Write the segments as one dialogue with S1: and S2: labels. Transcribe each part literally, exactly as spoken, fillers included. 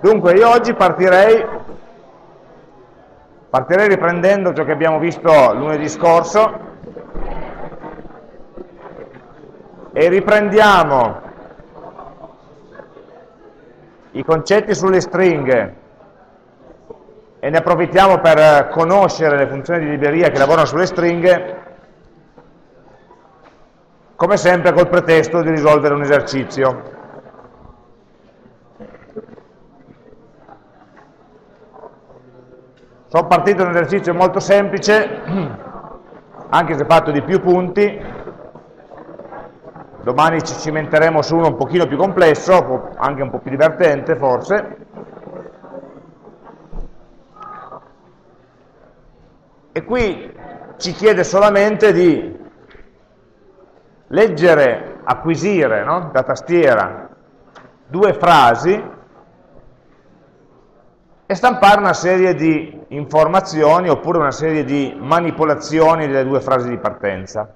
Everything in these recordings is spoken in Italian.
S1: Dunque, io oggi partirei, partirei riprendendo ciò che abbiamo visto lunedì scorso e riprendiamo i concetti sulle stringhe e ne approfittiamo per conoscere le funzioni di libreria che lavorano sulle stringhe, come sempre col pretesto di risolvere un esercizio. Sono partito da un esercizio molto semplice, anche se fatto di più punti. Domani ci cimenteremo su uno un pochino più complesso, anche un po' più divertente forse. E qui ci chiede solamente di leggere, acquisire, no? Da tastiera due frasi e stampare una serie di informazioni oppure una serie di manipolazioni delle due frasi di partenza.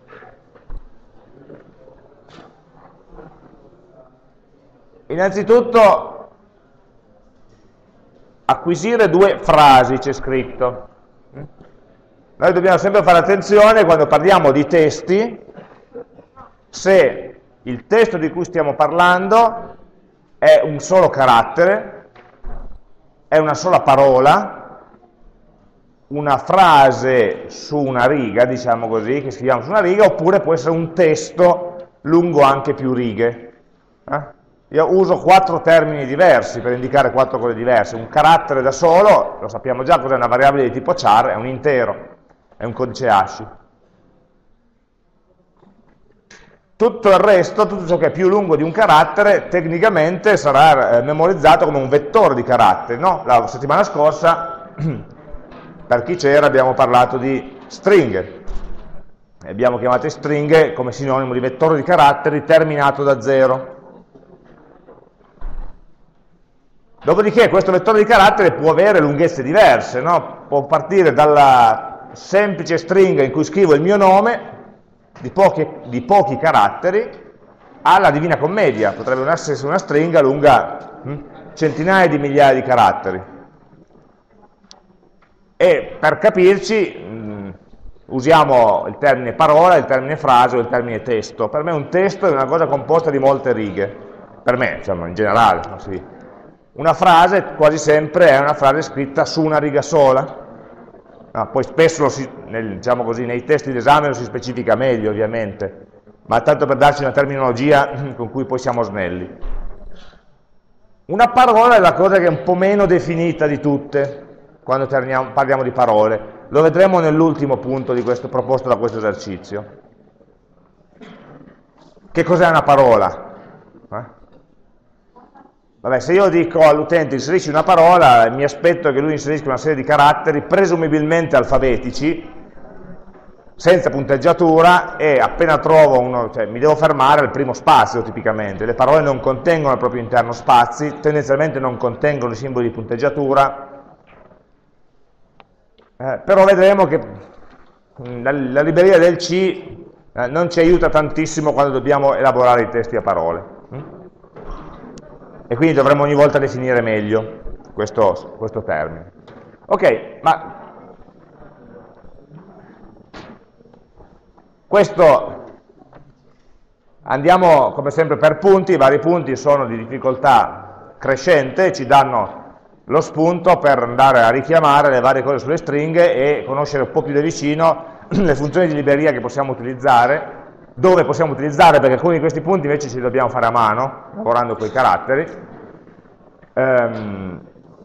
S1: Innanzitutto acquisire due frasi c'è scritto. Noi dobbiamo sempre fare attenzione quando parliamo di testi, se il testo di cui stiamo parlando è un solo carattere, è una sola parola, una frase su una riga, diciamo così, che scriviamo su una riga, oppure può essere un testo lungo anche più righe. Eh? Io uso quattro termini diversi per indicare quattro cose diverse. Un carattere da solo, lo sappiamo già cos'è una variabile di tipo char, è un intero, è un codice hash. Tutto il resto, tutto ciò che è più lungo di un carattere, tecnicamente sarà eh, memorizzato come un vettore di caratteri, no? La settimana scorsa, per chi c'era, abbiamo parlato di stringhe. Abbiamo chiamato stringhe come sinonimo di vettore di caratteri terminato da zero. Dopodiché questo vettore di caratteri può avere lunghezze diverse, no? Può partire dalla semplice stringa in cui scrivo il mio nome, Di pochi, di pochi caratteri, alla Divina Commedia, potrebbe essere una stringa lunga hm, centinaia di migliaia di caratteri. E per capirci mh, usiamo il termine parola, il termine frase o il termine testo. Per me un testo è una cosa composta di molte righe, per me, insomma, in generale. No? Sì. Una frase quasi sempre è una frase scritta su una riga sola. Ah, poi spesso, si, nel, diciamo così, nei testi d'esame lo si specifica meglio ovviamente, ma tanto per darci una terminologia con cui poi siamo snelli. Una parola è la cosa che è un po' meno definita di tutte quando terniamo, parliamo di parole. Lo vedremo nell'ultimo punto di questo, proposto da questo esercizio. Che cos'è una parola? Eh? Vabbè, se io dico all'utente inserisci una parola, mi aspetto che lui inserisca una serie di caratteri presumibilmente alfabetici, senza punteggiatura, e appena trovo uno, cioè mi devo fermare al primo spazio tipicamente. Le parole non contengono al proprio interno spazi, tendenzialmente non contengono i simboli di punteggiatura, eh, però vedremo che la, la libreria del C eh, non ci aiuta tantissimo quando dobbiamo elaborare i testi a parole. E quindi dovremmo ogni volta definire meglio questo, questo termine. Ok, ma questo andiamo come sempre per punti, i vari punti sono di difficoltà crescente, ci danno lo spunto per andare a richiamare le varie cose sulle stringhe e conoscere un po' più da vicino le funzioni di libreria che possiamo utilizzare, dove possiamo utilizzare, perché alcuni di questi punti invece ci dobbiamo fare a mano, lavorando con i caratteri, ehm,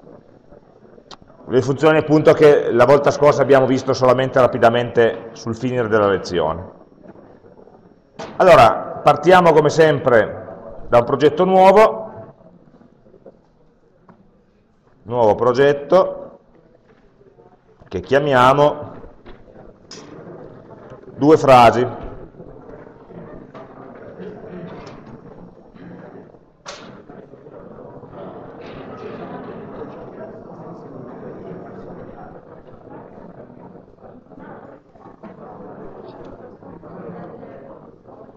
S1: le funzioni appunto che la volta scorsa abbiamo visto solamente rapidamente sul finire della lezione. Allora, partiamo come sempre da un progetto nuovo, nuovo progetto, che chiamiamo due frasi.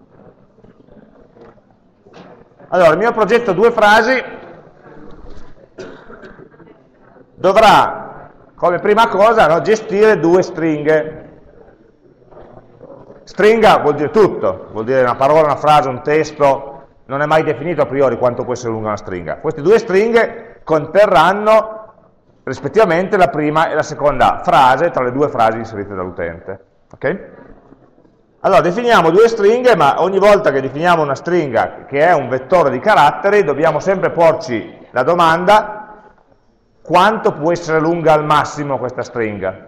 S1: Allora, il mio progetto due frasi dovrà, come prima cosa, no, gestire due stringhe. Stringa vuol dire tutto, vuol dire una parola, una frase, un testo, non è mai definito a priori quanto può essere lunga una stringa. Queste due stringhe conterranno rispettivamente la prima e la seconda frase tra le due frasi inserite dall'utente. Okay? Allora, definiamo due stringhe, ma ogni volta che definiamo una stringa che è un vettore di caratteri, dobbiamo sempre porci la domanda: quanto può essere lunga al massimo questa stringa?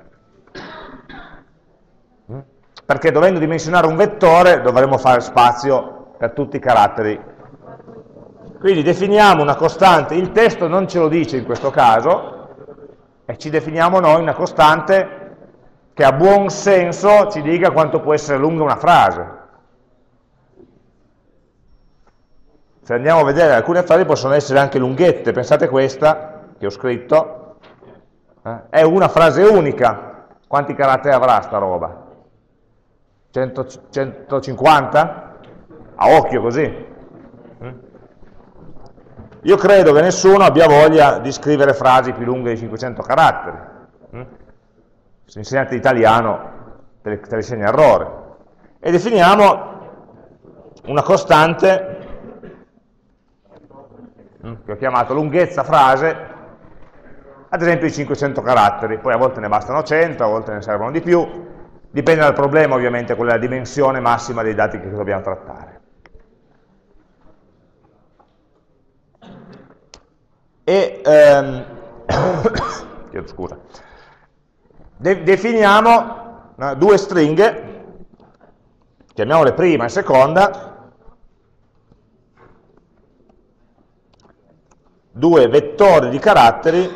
S1: Perché dovendo dimensionare un vettore dovremo fare spazio per tutti i caratteri. Quindi definiamo una costante, il testo non ce lo dice in questo caso, e ci definiamo noi una costante che a buon senso ci dica quanto può essere lunga una frase. Se andiamo a vedere, alcune frasi possono essere anche lunghette. Pensate questa che ho scritto, eh, è una frase unica. Quanti caratteri avrà sta roba? cento, centocinquanta? A occhio così. Io credo che nessuno abbia voglia di scrivere frasi più lunghe di cinquecento caratteri. Se insegnante di italiano te le, te le segna errore. E definiamo una costante che ho chiamato lunghezza frase, ad esempio di cinquecento caratteri. Poi a volte ne bastano cento, a volte ne servono di più. Dipende dal problema, ovviamente, qual è la dimensione massima dei dati che dobbiamo trattare. E, ehm, chiedo scusa, De definiamo no, due stringhe, chiamiamole prima e seconda, due vettori di caratteri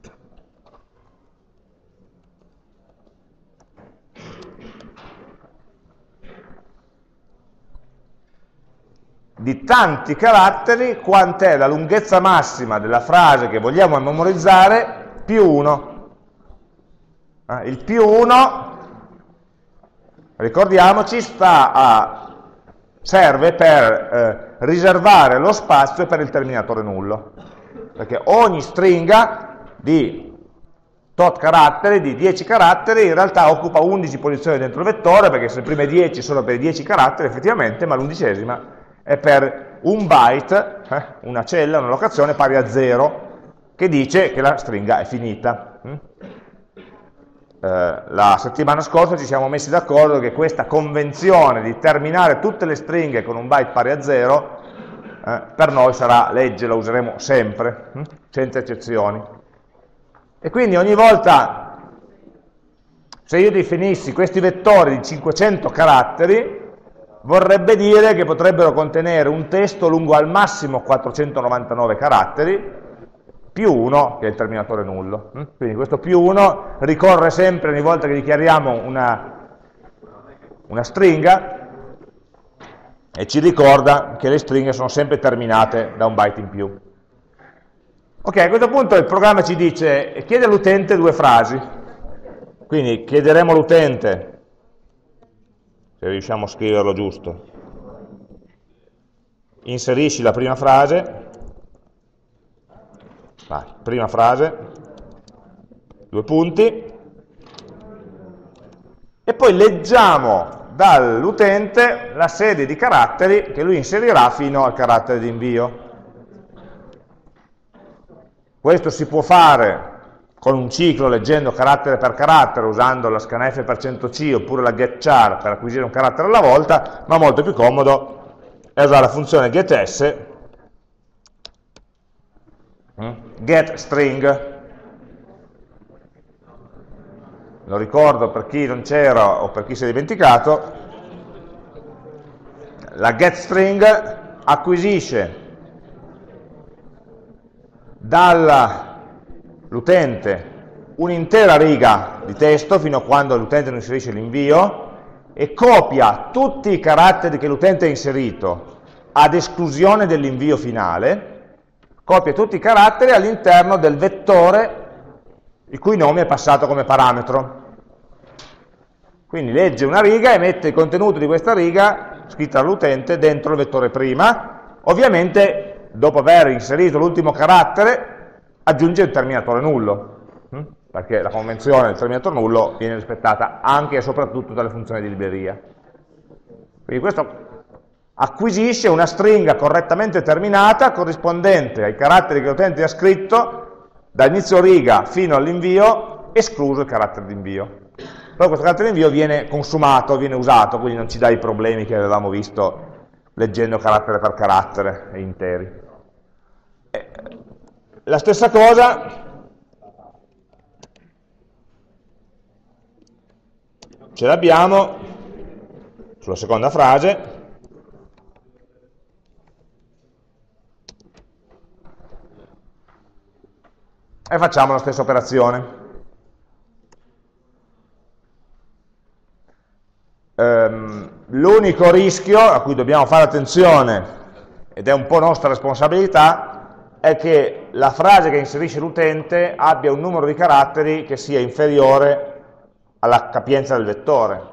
S1: di tanti caratteri quant'è la lunghezza massima della frase che vogliamo memorizzare più uno. Eh, il più uno, ricordiamoci, sta a, serve per eh, riservare lo spazio per il terminatore nullo, perché ogni stringa di tot caratteri, di dieci caratteri, in realtà occupa undici posizioni dentro il vettore, perché se le prime dieci sono per i dieci caratteri effettivamente, ma l'undicesima è per un byte, eh, una cella, una locazione pari a zero, che dice che la stringa è finita. Mm? Eh, la settimana scorsa ci siamo messi d'accordo che questa convenzione di terminare tutte le stringhe con un byte pari a zero, eh, per noi sarà legge, la useremo sempre, mm? senza eccezioni. E quindi ogni volta, se io definissi questi vettori di cinquecento caratteri, vorrebbe dire che potrebbero contenere un testo lungo al massimo quattrocentonovantanove caratteri, più uno, che è il terminatore nullo. Quindi questo più uno ricorre sempre ogni volta che dichiariamo una, una stringa, e ci ricorda che le stringhe sono sempre terminate da un byte in più. Ok, a questo punto il programma ci dice, chiede all'utente due frasi. Quindi chiederemo all'utente, se riusciamo a scriverlo giusto, inserisci la prima frase, vai, prima frase, due punti, e poi leggiamo dall'utente la serie di caratteri che lui inserirà fino al carattere di invio. Questo si può fare con un ciclo, leggendo carattere per carattere, usando la scanf per cento C oppure la getChar per acquisire un carattere alla volta, ma molto più comodo è usare la funzione getS, getString. Lo ricordo per chi non c'era o per chi si è dimenticato, la getString acquisisce dall'utente un'intera riga di testo fino a quando l'utente non inserisce l'invio e copia tutti i caratteri che l'utente ha inserito ad esclusione dell'invio finale, copia tutti i caratteri all'interno del vettore il cui nome è passato come parametro. Quindi legge una riga e mette il contenuto di questa riga scritta dall'utente dentro il vettore prima. Ovviamente dopo aver inserito l'ultimo carattere aggiunge il terminatore nullo. hm? perché la convenzione del terminator nullo viene rispettata anche e soprattutto dalle funzioni di libreria. Quindi questo acquisisce una stringa correttamente terminata corrispondente ai caratteri che l'utente ha scritto da inizio riga fino all'invio, escluso il carattere di invio. Però questo carattere di invio viene consumato, viene usato, quindi non ci dà i problemi che avevamo visto leggendo carattere per carattere e interi. E la stessa cosa ce l'abbiamo sulla seconda frase, e facciamo la stessa operazione. Um, L'unico rischio a cui dobbiamo fare attenzione, ed è un po' nostra responsabilità, è che la frase che inserisce l'utente abbia un numero di caratteri che sia inferiore alla capienza del vettore.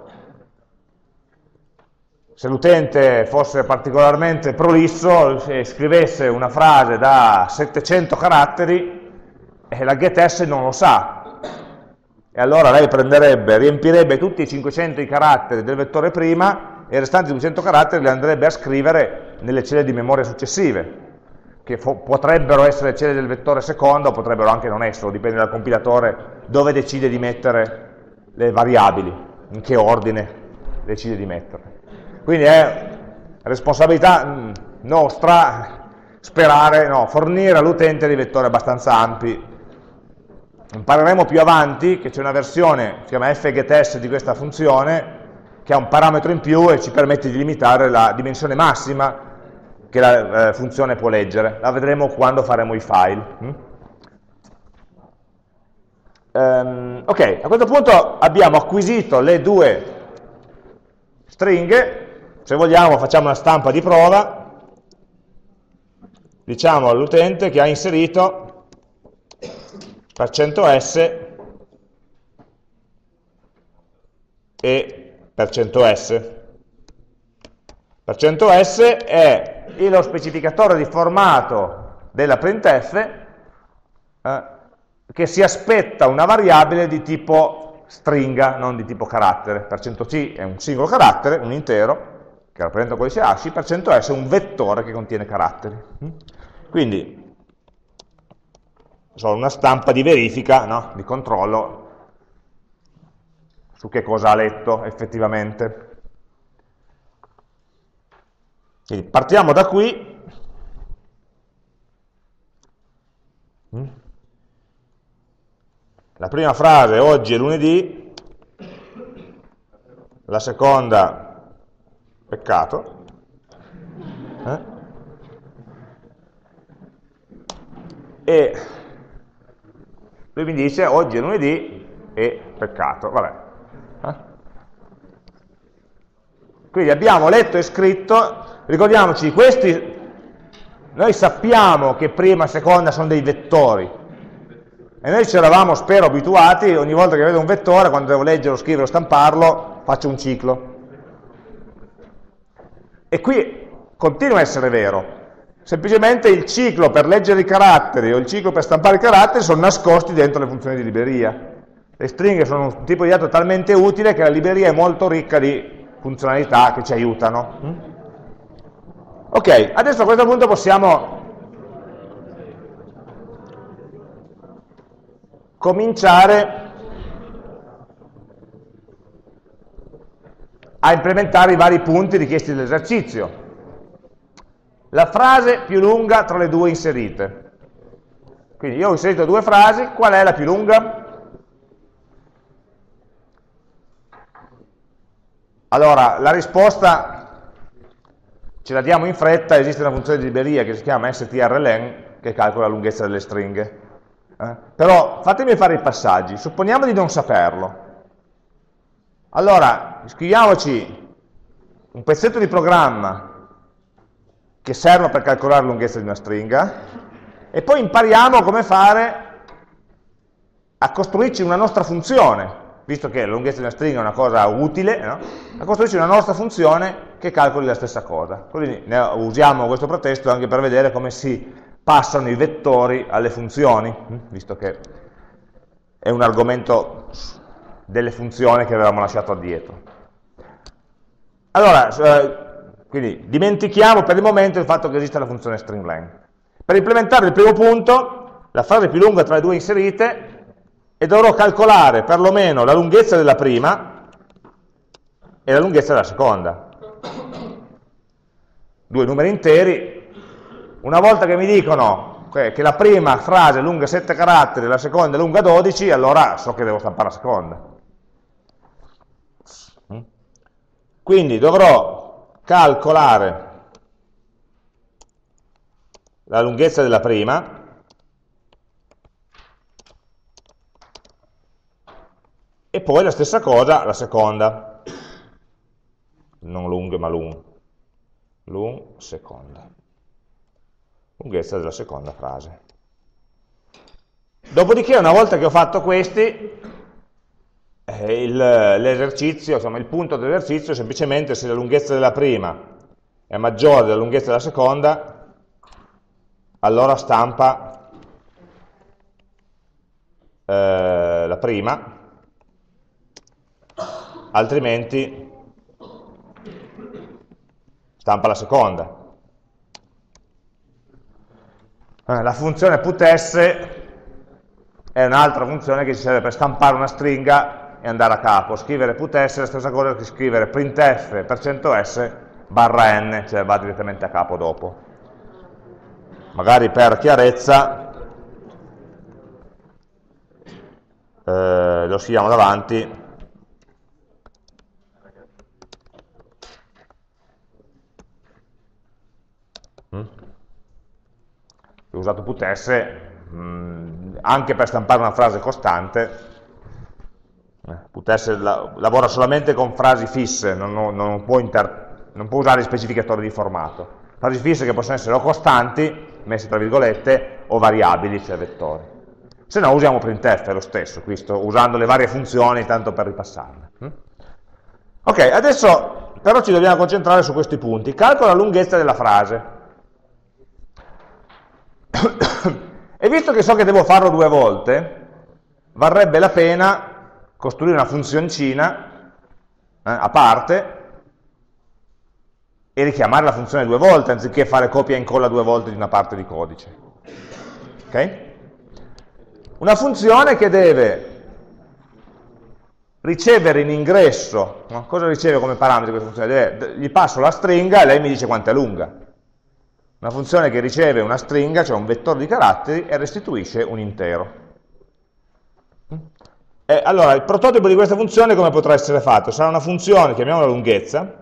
S1: Se l'utente fosse particolarmente prolisso e scrivesse una frase da settecento caratteri, e la getS non lo sa, e allora lei prenderebbe, riempirebbe tutti i cinquecento i caratteri del vettore prima e i restanti duecento caratteri li andrebbe a scrivere nelle celle di memoria successive, che potrebbero essere le celle del vettore secondo, o potrebbero anche non esserlo, dipende dal compilatore dove decide di mettere le variabili, in che ordine decide di metterle. Quindi è responsabilità nostra sperare, no, fornire all'utente dei vettori abbastanza ampi. Impareremo più avanti che c'è una versione, si chiama fgetS di questa funzione, che ha un parametro in più e ci permette di limitare la dimensione massima che la eh, funzione può leggere. La vedremo quando faremo i file. Mm? Um, ok, a questo punto abbiamo acquisito le due stringhe. Se vogliamo facciamo una stampa di prova, diciamo all'utente che ha inserito per cento S e per cento S. Per cento S è lo specificatore di formato della printf eh, che si aspetta una variabile di tipo stringa, non di tipo carattere. Per cento C è un singolo carattere, un intero, che rappresenta un codice hash, per cento S è un vettore che contiene caratteri. Quindi solo una stampa di verifica, no? Di controllo su che cosa ha letto effettivamente. Quindi partiamo da qui. La prima frase, oggi è lunedì, la seconda, peccato. Eh? E lui mi dice oggi è lunedì e peccato, vabbè. Eh? Quindi abbiamo letto e scritto, ricordiamoci, questi, noi sappiamo che prima e seconda sono dei vettori, e noi ci eravamo, spero, abituati, ogni volta che vedo un vettore, quando devo leggerlo, scriverlo, stamparlo, faccio un ciclo. E qui continua a essere vero. Semplicemente il ciclo per leggere i caratteri o il ciclo per stampare i caratteri sono nascosti dentro le funzioni di libreria. Le stringhe sono un tipo di dato talmente utile che la libreria è molto ricca di funzionalità che ci aiutano. Ok, adesso a questo punto possiamo cominciare a implementare i vari punti richiesti dall'esercizio. La frase più lunga tra le due inserite. Quindi io ho inserito due frasi, qual è la più lunga? Allora, la risposta ce la diamo in fretta, esiste una funzione di libreria che si chiama strlen che calcola la lunghezza delle stringhe. Eh? Però fatemi fare i passaggi, supponiamo di non saperlo. Allora, scriviamoci un pezzetto di programma che serve per calcolare la lunghezza di una stringa, e poi impariamo come fare a costruirci una nostra funzione, visto che la lunghezza di una stringa è una cosa utile, no? A costruirci una nostra funzione che calcoli la stessa cosa. Quindi ne usiamo questo pretesto anche per vedere come si passano i vettori alle funzioni, visto che è un argomento delle funzioni che avevamo lasciato dietro. Allora, eh, quindi dimentichiamo per il momento il fatto che esiste la funzione stringlen. Per implementare il primo punto, la frase più lunga tra le due inserite, e dovrò calcolare perlomeno la lunghezza della prima e la lunghezza della seconda. Due numeri interi. Una volta che mi dicono che la prima frase è lunga sette caratteri e la seconda è lunga dodici, allora so che devo stampare la seconda. Quindi dovrò calcolare la lunghezza della prima e poi la stessa cosa la seconda, non lung ma lung, lung seconda, lunghezza della seconda frase. Dopodiché, una volta che ho fatto questi, eh, l'esercizio, insomma il punto dell'esercizio è semplicemente se la lunghezza della prima è maggiore della lunghezza della seconda, allora stampa eh, la prima, altrimenti stampa la seconda. Eh, la funzione putS è un'altra funzione che ci serve per stampare una stringa e andare a capo. Scrivere putS è la stessa cosa che scrivere printf %s barra n, cioè va direttamente a capo dopo. Magari per chiarezza eh, lo scriviamo davanti. Mm. Ho usato putS mh, anche per stampare una frase costante. Eh, putS la, lavora solamente con frasi fisse, non, non, non, può inter, non può usare specificatori di formato. Frasi fisse che possono essere o costanti, messe tra virgolette, o variabili, cioè vettori. Se no usiamo printf, è lo stesso, qui sto usando le varie funzioni tanto per ripassarle. Ok, adesso però ci dobbiamo concentrare su questi punti. Calcola la lunghezza della frase. E visto che so che devo farlo due volte, varrebbe la pena costruire una funzioncina eh, a parte e richiamare la funzione due volte, anziché fare copia e incolla due volte di una parte di codice. Ok? Una funzione che deve ricevere in ingresso, no? Cosa riceve come parametro questa funzione? Deve, gli passo la stringa e lei mi dice quanto è lunga. Una funzione che riceve una stringa, cioè un vettore di caratteri, e restituisce un intero. E allora, il prototipo di questa funzione come potrà essere fatto? Sarà una funzione, chiamiamola lunghezza,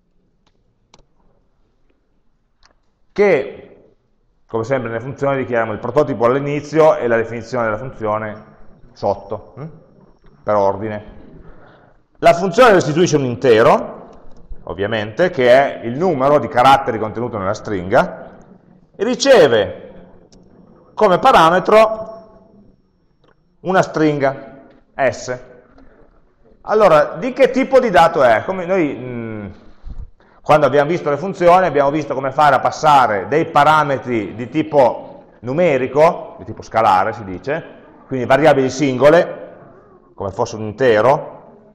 S1: che, come sempre nelle funzioni, dichiariamo il prototipo all'inizio e la definizione della funzione sotto, hm? per ordine. La funzione restituisce un intero, ovviamente, che è il numero di caratteri contenuto nella stringa, e riceve come parametro una stringa, S. Allora, di che tipo di dato è? Come noi... Mh, Quando abbiamo visto le funzioni abbiamo visto come fare a passare dei parametri di tipo numerico, di tipo scalare si dice, quindi variabili singole, come fosse un intero,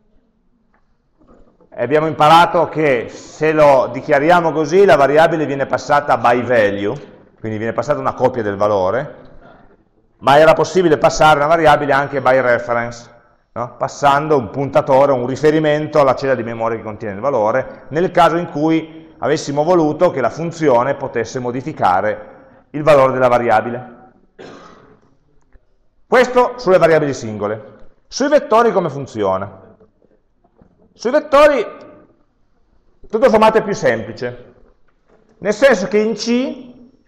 S1: e abbiamo imparato che se lo dichiariamo così la variabile viene passata by value, quindi viene passata una copia del valore, ma era possibile passare una variabile anche by reference, no? Passando un puntatore, un riferimento alla cella di memoria che contiene il valore, nel caso in cui avessimo voluto che la funzione potesse modificare il valore della variabile. Questo sulle variabili singole. Sui vettori come funziona? Sui vettori tutto sommato è più semplice, nel senso che in C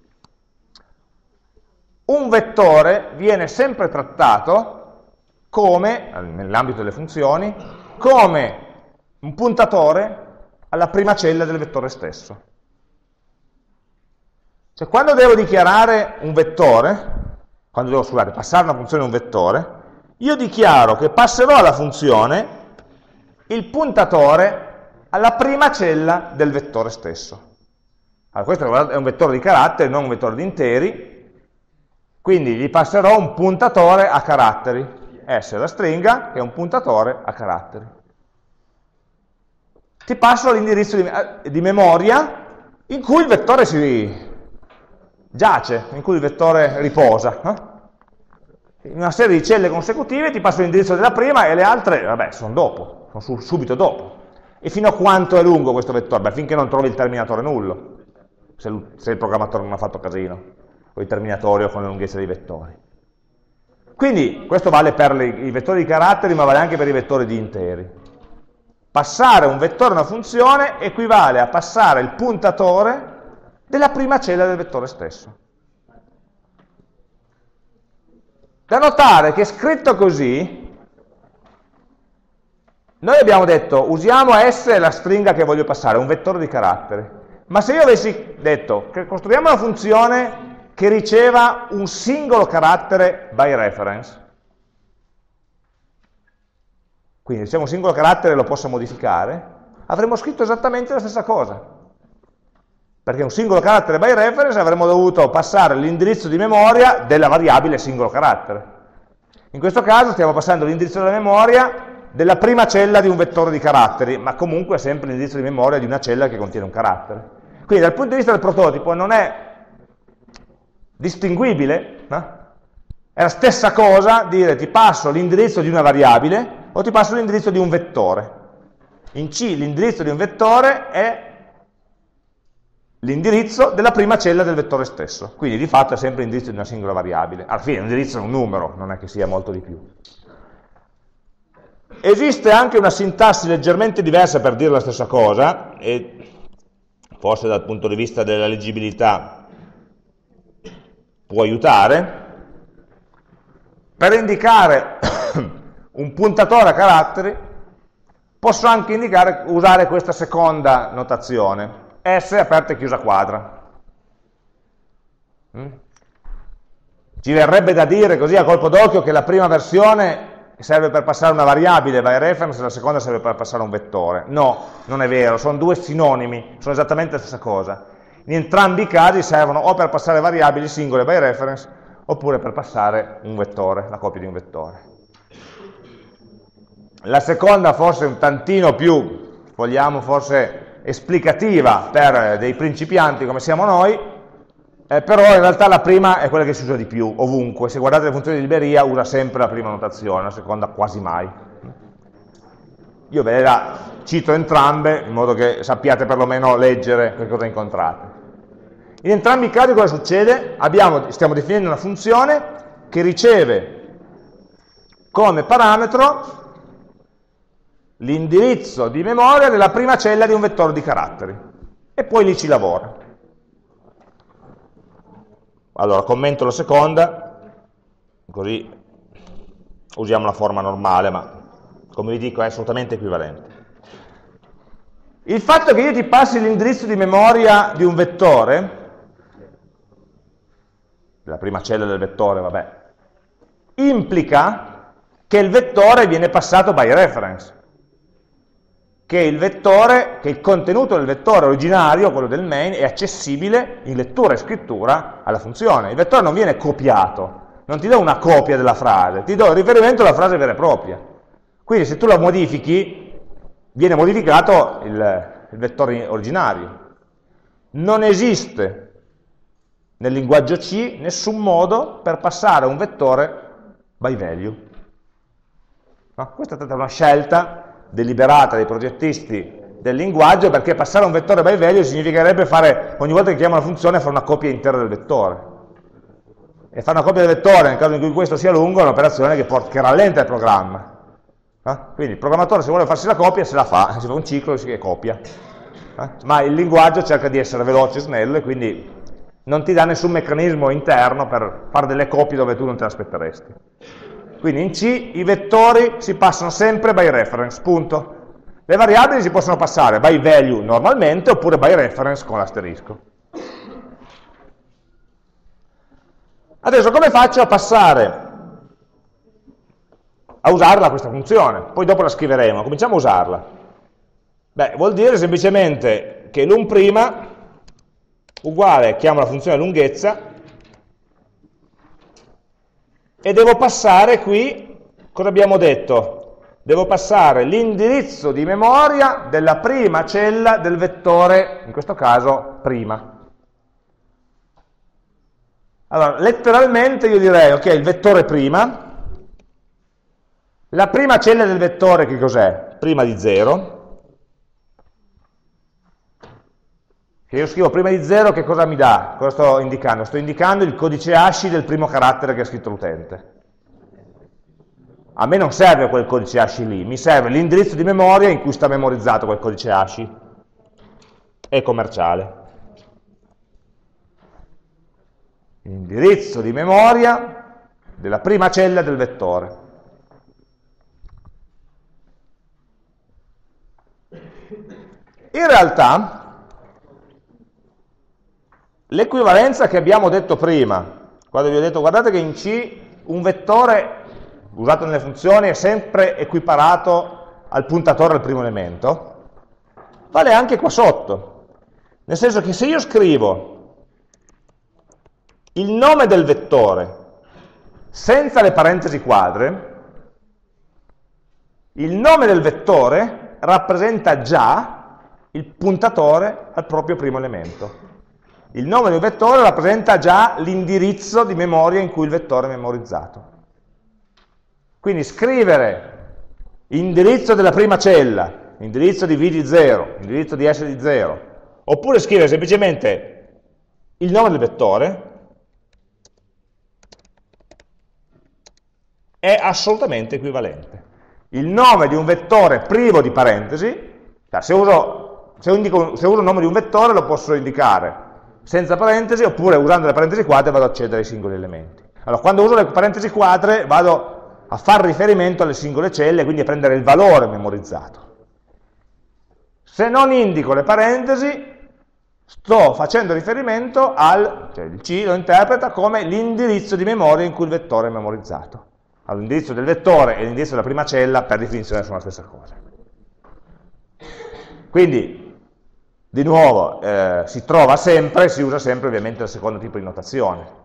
S1: un vettore viene sempre trattato come, nell'ambito delle funzioni, come un puntatore alla prima cella del vettore stesso. Cioè quando devo dichiarare un vettore, quando devo scusate, passare una funzione a un vettore, io dichiaro che passerò alla funzione il puntatore alla prima cella del vettore stesso. Allora, questo è un vettore di caratteri, non un vettore di interi, quindi gli passerò un puntatore a caratteri. S è la stringa, che è un puntatore a caratteri. Ti passo l'indirizzo di, di memoria in cui il vettore si giace, in cui il vettore riposa. Eh? In una serie di celle consecutive ti passo l'indirizzo della prima e le altre, vabbè, sono dopo, sono su, subito dopo. E fino a quanto è lungo questo vettore? Beh, finché non trovi il terminatore nullo, se il, se il programmatore non ha fatto casino, con i terminatori o con le lunghezze dei vettori. Quindi questo vale per le, i vettori di caratteri, ma vale anche per i vettori di interi. Passare un vettore a una funzione equivale a passare il puntatore della prima cella del vettore stesso. Da notare che scritto così, noi abbiamo detto usiamo S la stringa che voglio passare, un vettore di caratteri. Ma se io avessi detto che costruiamo una funzione che riceva un singolo carattere by reference, quindi diciamo un singolo carattere lo posso modificare, avremmo scritto esattamente la stessa cosa. Perché un singolo carattere by reference avremmo dovuto passare l'indirizzo di memoria della variabile singolo carattere. In questo caso stiamo passando l'indirizzo della memoria della prima cella di un vettore di caratteri, ma comunque è sempre l'indirizzo di memoria di una cella che contiene un carattere. Quindi dal punto di vista del prototipo non è distinguibile, no? È la stessa cosa dire ti passo l'indirizzo di una variabile o ti passo l'indirizzo di un vettore. In C l'indirizzo di un vettore è l'indirizzo della prima cella del vettore stesso, quindi di fatto è sempre l'indirizzo di una singola variabile. Alla fine l'indirizzo è un numero, non è che sia molto di più. Esiste anche una sintassi leggermente diversa per dire la stessa cosa, e forse dal punto di vista della leggibilità può aiutare. Per indicare un puntatore a caratteri posso anche indicare, usare questa seconda notazione, S aperta e chiusa quadra. Mm? Ci verrebbe da dire così a colpo d'occhio che la prima versione serve per passare una variabile by reference e la seconda serve per passare un vettore. No, non è vero, sono due sinonimi, sono esattamente la stessa cosa. In entrambi i casi servono o per passare variabili singole by reference oppure per passare un vettore, la copia di un vettore. La seconda forse un tantino più, vogliamo forse esplicativa per dei principianti come siamo noi, eh, però in realtà la prima è quella che si usa di più, ovunque. Se guardate le funzioni di libreria usa sempre la prima notazione, la seconda quasi mai. Io ve la cito entrambe in modo che sappiate perlomeno leggere che cosa incontrate. In entrambi i casi cosa succede? Abbiamo, stiamo definendo una funzione che riceve come parametro l'indirizzo di memoria della prima cella di un vettore di caratteri e poi lì ci lavora. Allora, commento la seconda, così usiamo la forma normale, ma come vi dico è assolutamente equivalente. Il fatto che io ti passi l'indirizzo di memoria di un vettore, la prima cella del vettore, vabbè, implica che il vettore viene passato by reference, che il vettore, che il contenuto del vettore originario, quello del main, è accessibile in lettura e scrittura alla funzione. Il vettore non viene copiato, non ti do una copia della frase, ti do il riferimento alla frase vera e propria. Quindi se tu la modifichi, viene modificato il, il vettore originario. Non esiste nel linguaggio C nessun modo per passare un vettore by value. No? Questa è stata una scelta deliberata dei progettisti del linguaggio, perché passare un vettore by value significherebbe fare, ogni volta che chiamo una funzione, fare una copia intera del vettore. E fare una copia del vettore, nel caso in cui questo sia lungo, è un'operazione che, che rallenta il programma. Eh? Quindi il programmatore, se vuole farsi la copia, se la fa, si fa un ciclo e si copia. Eh? Ma il linguaggio cerca di essere veloce e snello e quindi non ti dà nessun meccanismo interno per fare delle copie dove tu non te l'aspetteresti. Quindi in C i vettori si passano sempre by reference, punto. Le variabili si possono passare by value normalmente oppure by reference con l'asterisco. Adesso come faccio a passare, a usarla questa funzione? Poi dopo la scriveremo, cominciamo a usarla. Beh, vuol dire semplicemente che l'un' uguale, chiamo la funzione lunghezza, e devo passare qui cosa abbiamo detto? Devo passare l'indirizzo di memoria della prima cella del vettore, in questo caso prima. Allora, letteralmente io direi, ok, il vettore prima, la prima cella del vettore che cos'è? Prima di zero, che io scrivo prima di zero, che cosa mi dà? Cosa sto indicando? Sto indicando il codice ASCII del primo carattere che ha scritto l'utente. A me non serve quel codice ASCII lì, mi serve l'indirizzo di memoria in cui sta memorizzato quel codice ASCII. È commerciale. L'indirizzo di memoria della prima cella del vettore. In realtà, l'equivalenza che abbiamo detto prima, quando vi ho detto guardate che in C un vettore usato nelle funzioni è sempre equiparato al puntatore al primo elemento, vale anche qua sotto. Nel senso che se io scrivo il nome del vettore senza le parentesi quadre, il nome del vettore rappresenta già il puntatore al proprio primo elemento. Il nome del vettore rappresenta già l'indirizzo di memoria in cui il vettore è memorizzato. Quindi scrivere indirizzo della prima cella, indirizzo di V di zero, indirizzo di S di zero, oppure scrivere semplicemente il nome del vettore, è assolutamente equivalente. Il nome di un vettore privo di parentesi, cioè se uso, se indico, se uso il nome di un vettore lo posso indicare senza parentesi, oppure usando le parentesi quadre vado ad accedere ai singoli elementi. Allora, quando uso le parentesi quadre vado a fare riferimento alle singole celle, quindi a prendere il valore memorizzato. Se non indico le parentesi, sto facendo riferimento al, cioè il C lo interpreta come l'indirizzo di memoria in cui il vettore è memorizzato. Allora, l'indirizzo del vettore e l'indirizzo della prima cella, per definizione, sono la stessa cosa. Quindi, di nuovo, eh, si trova sempre, si usa sempre ovviamente il secondo tipo di notazione.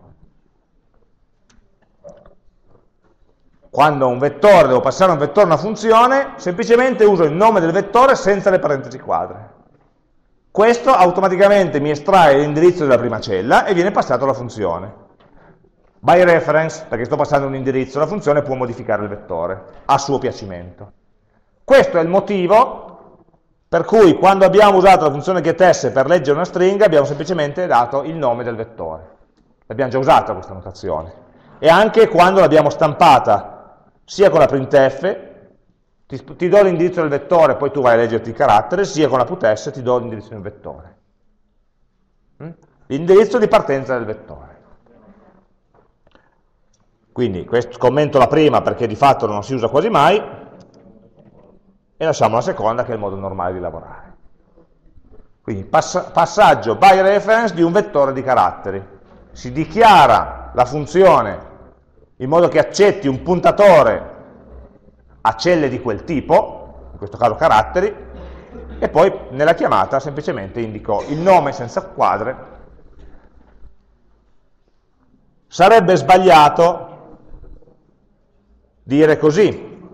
S1: Quando un vettore, devo passare a un vettore una funzione, semplicemente uso il nome del vettore senza le parentesi quadre. Questo automaticamente mi estrae l'indirizzo della prima cella e viene passato alla funzione. By reference, perché sto passando un indirizzo, la funzione può modificare il vettore a suo piacimento. Questo è il motivo per cui quando abbiamo usato la funzione getS per leggere una stringa abbiamo semplicemente dato il nome del vettore. L'abbiamo già usata questa notazione. E anche quando l'abbiamo stampata sia con la printf, ti, ti do l'indirizzo del vettore, poi tu vai a leggerti il carattere, sia con la putS ti do l'indirizzo del vettore. L'indirizzo di partenza del vettore. Quindi questo, commento la prima perché di fatto non si usa quasi mai, e lasciamo la seconda che è il modo normale di lavorare. Quindi pass passaggio by reference di un vettore di caratteri. Si dichiara la funzione in modo che accetti un puntatore a celle di quel tipo, in questo caso caratteri, e poi nella chiamata semplicemente indico il nome senza quadre. Sarebbe sbagliato dire così.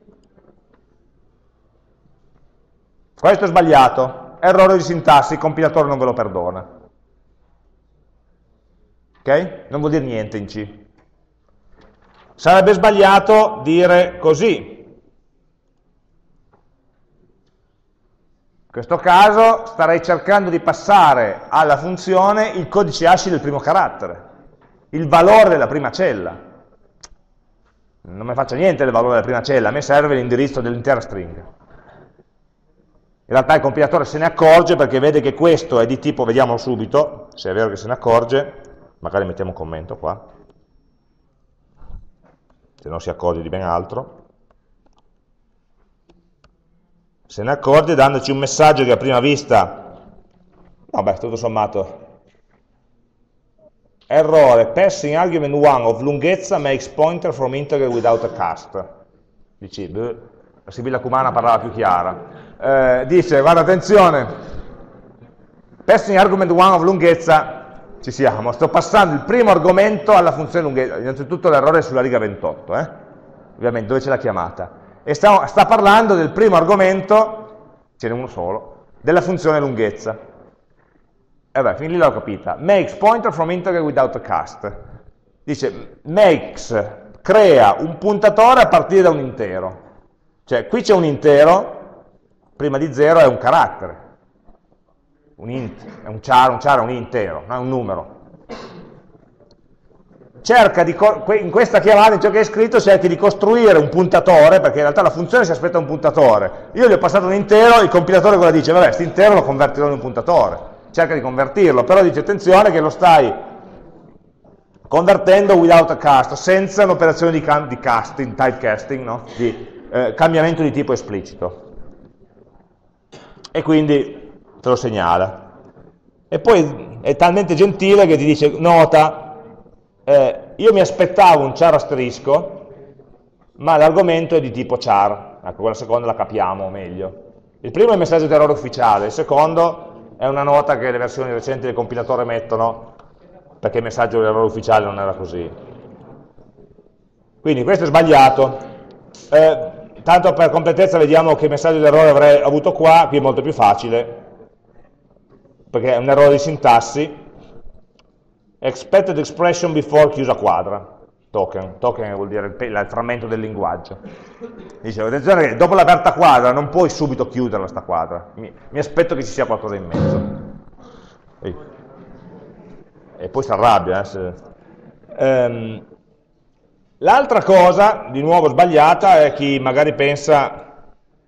S1: Questo è sbagliato, errore di sintassi, il compilatore non ve lo perdona. Ok? Non vuol dire niente in C. Sarebbe sbagliato dire così. In questo caso starei cercando di passare alla funzione il codice ASCII del primo carattere, il valore della prima cella. Non mi faccia niente del valore della prima cella, a me serve l'indirizzo dell'intera stringa. In realtà il compilatore se ne accorge perché vede che questo è di tipo, vediamolo subito, se è vero che se ne accorge, magari mettiamo un commento qua, se non si accorge di ben altro, se ne accorge dandoci un messaggio che a prima vista, vabbè, tutto sommato, errore, passing argument one of lunghezza makes pointer from integer without a cast. Dici, beh, la Sibilla Cumana parlava più chiara. Eh, dice, guarda attenzione, passing argument one of lunghezza, ci siamo, sto passando il primo argomento alla funzione lunghezza, innanzitutto l'errore è sulla riga ventotto, eh? ovviamente dove c'è la chiamata, e sta, sta parlando del primo argomento, ce n'è uno solo, della funzione lunghezza. E beh, fin lì l'ho capita. Makes pointer from integer without a cast. Dice, makes, crea un puntatore a partire da un intero. Cioè, qui c'è un intero, prima di zero è un carattere. Un int, è un char, un char è un intero, non è un numero. Cerca di, in questa chiamata, in ciò che è scritto, cerchi di costruire un puntatore, perché in realtà la funzione si aspetta un puntatore. Io gli ho passato un intero, il compilatore cosa dice? Vabbè, questo intero lo convertirò in un puntatore. Cerca di convertirlo, però dice attenzione che lo stai convertendo without a cast, senza un'operazione di, di casting, typecasting, no? Di eh, cambiamento di tipo esplicito. E quindi te lo segnala. E poi è talmente gentile che ti dice, nota, Eh, io mi aspettavo un char asterisco, ma l'argomento è di tipo char. Ecco, quella seconda la capiamo meglio. Il primo è il messaggio di errore ufficiale, il secondo è una nota che le versioni recenti del compilatore mettono, perché il messaggio di errore ufficiale non era così. Quindi questo è sbagliato. Eh, tanto per completezza vediamo che messaggio di errore avrei avuto qua, qui è molto più facile, perché è un errore di sintassi. Expected expression before chiusa quadra, token, token vuol dire il, il frammento del linguaggio. Dice, attenzione che dopo l'aperta quadra non puoi subito chiuderla sta quadra, mi, mi aspetto che ci sia qualcosa in mezzo. E, e poi si arrabbia. Eh, se... ehm, L'altra cosa, di nuovo sbagliata, è chi magari pensa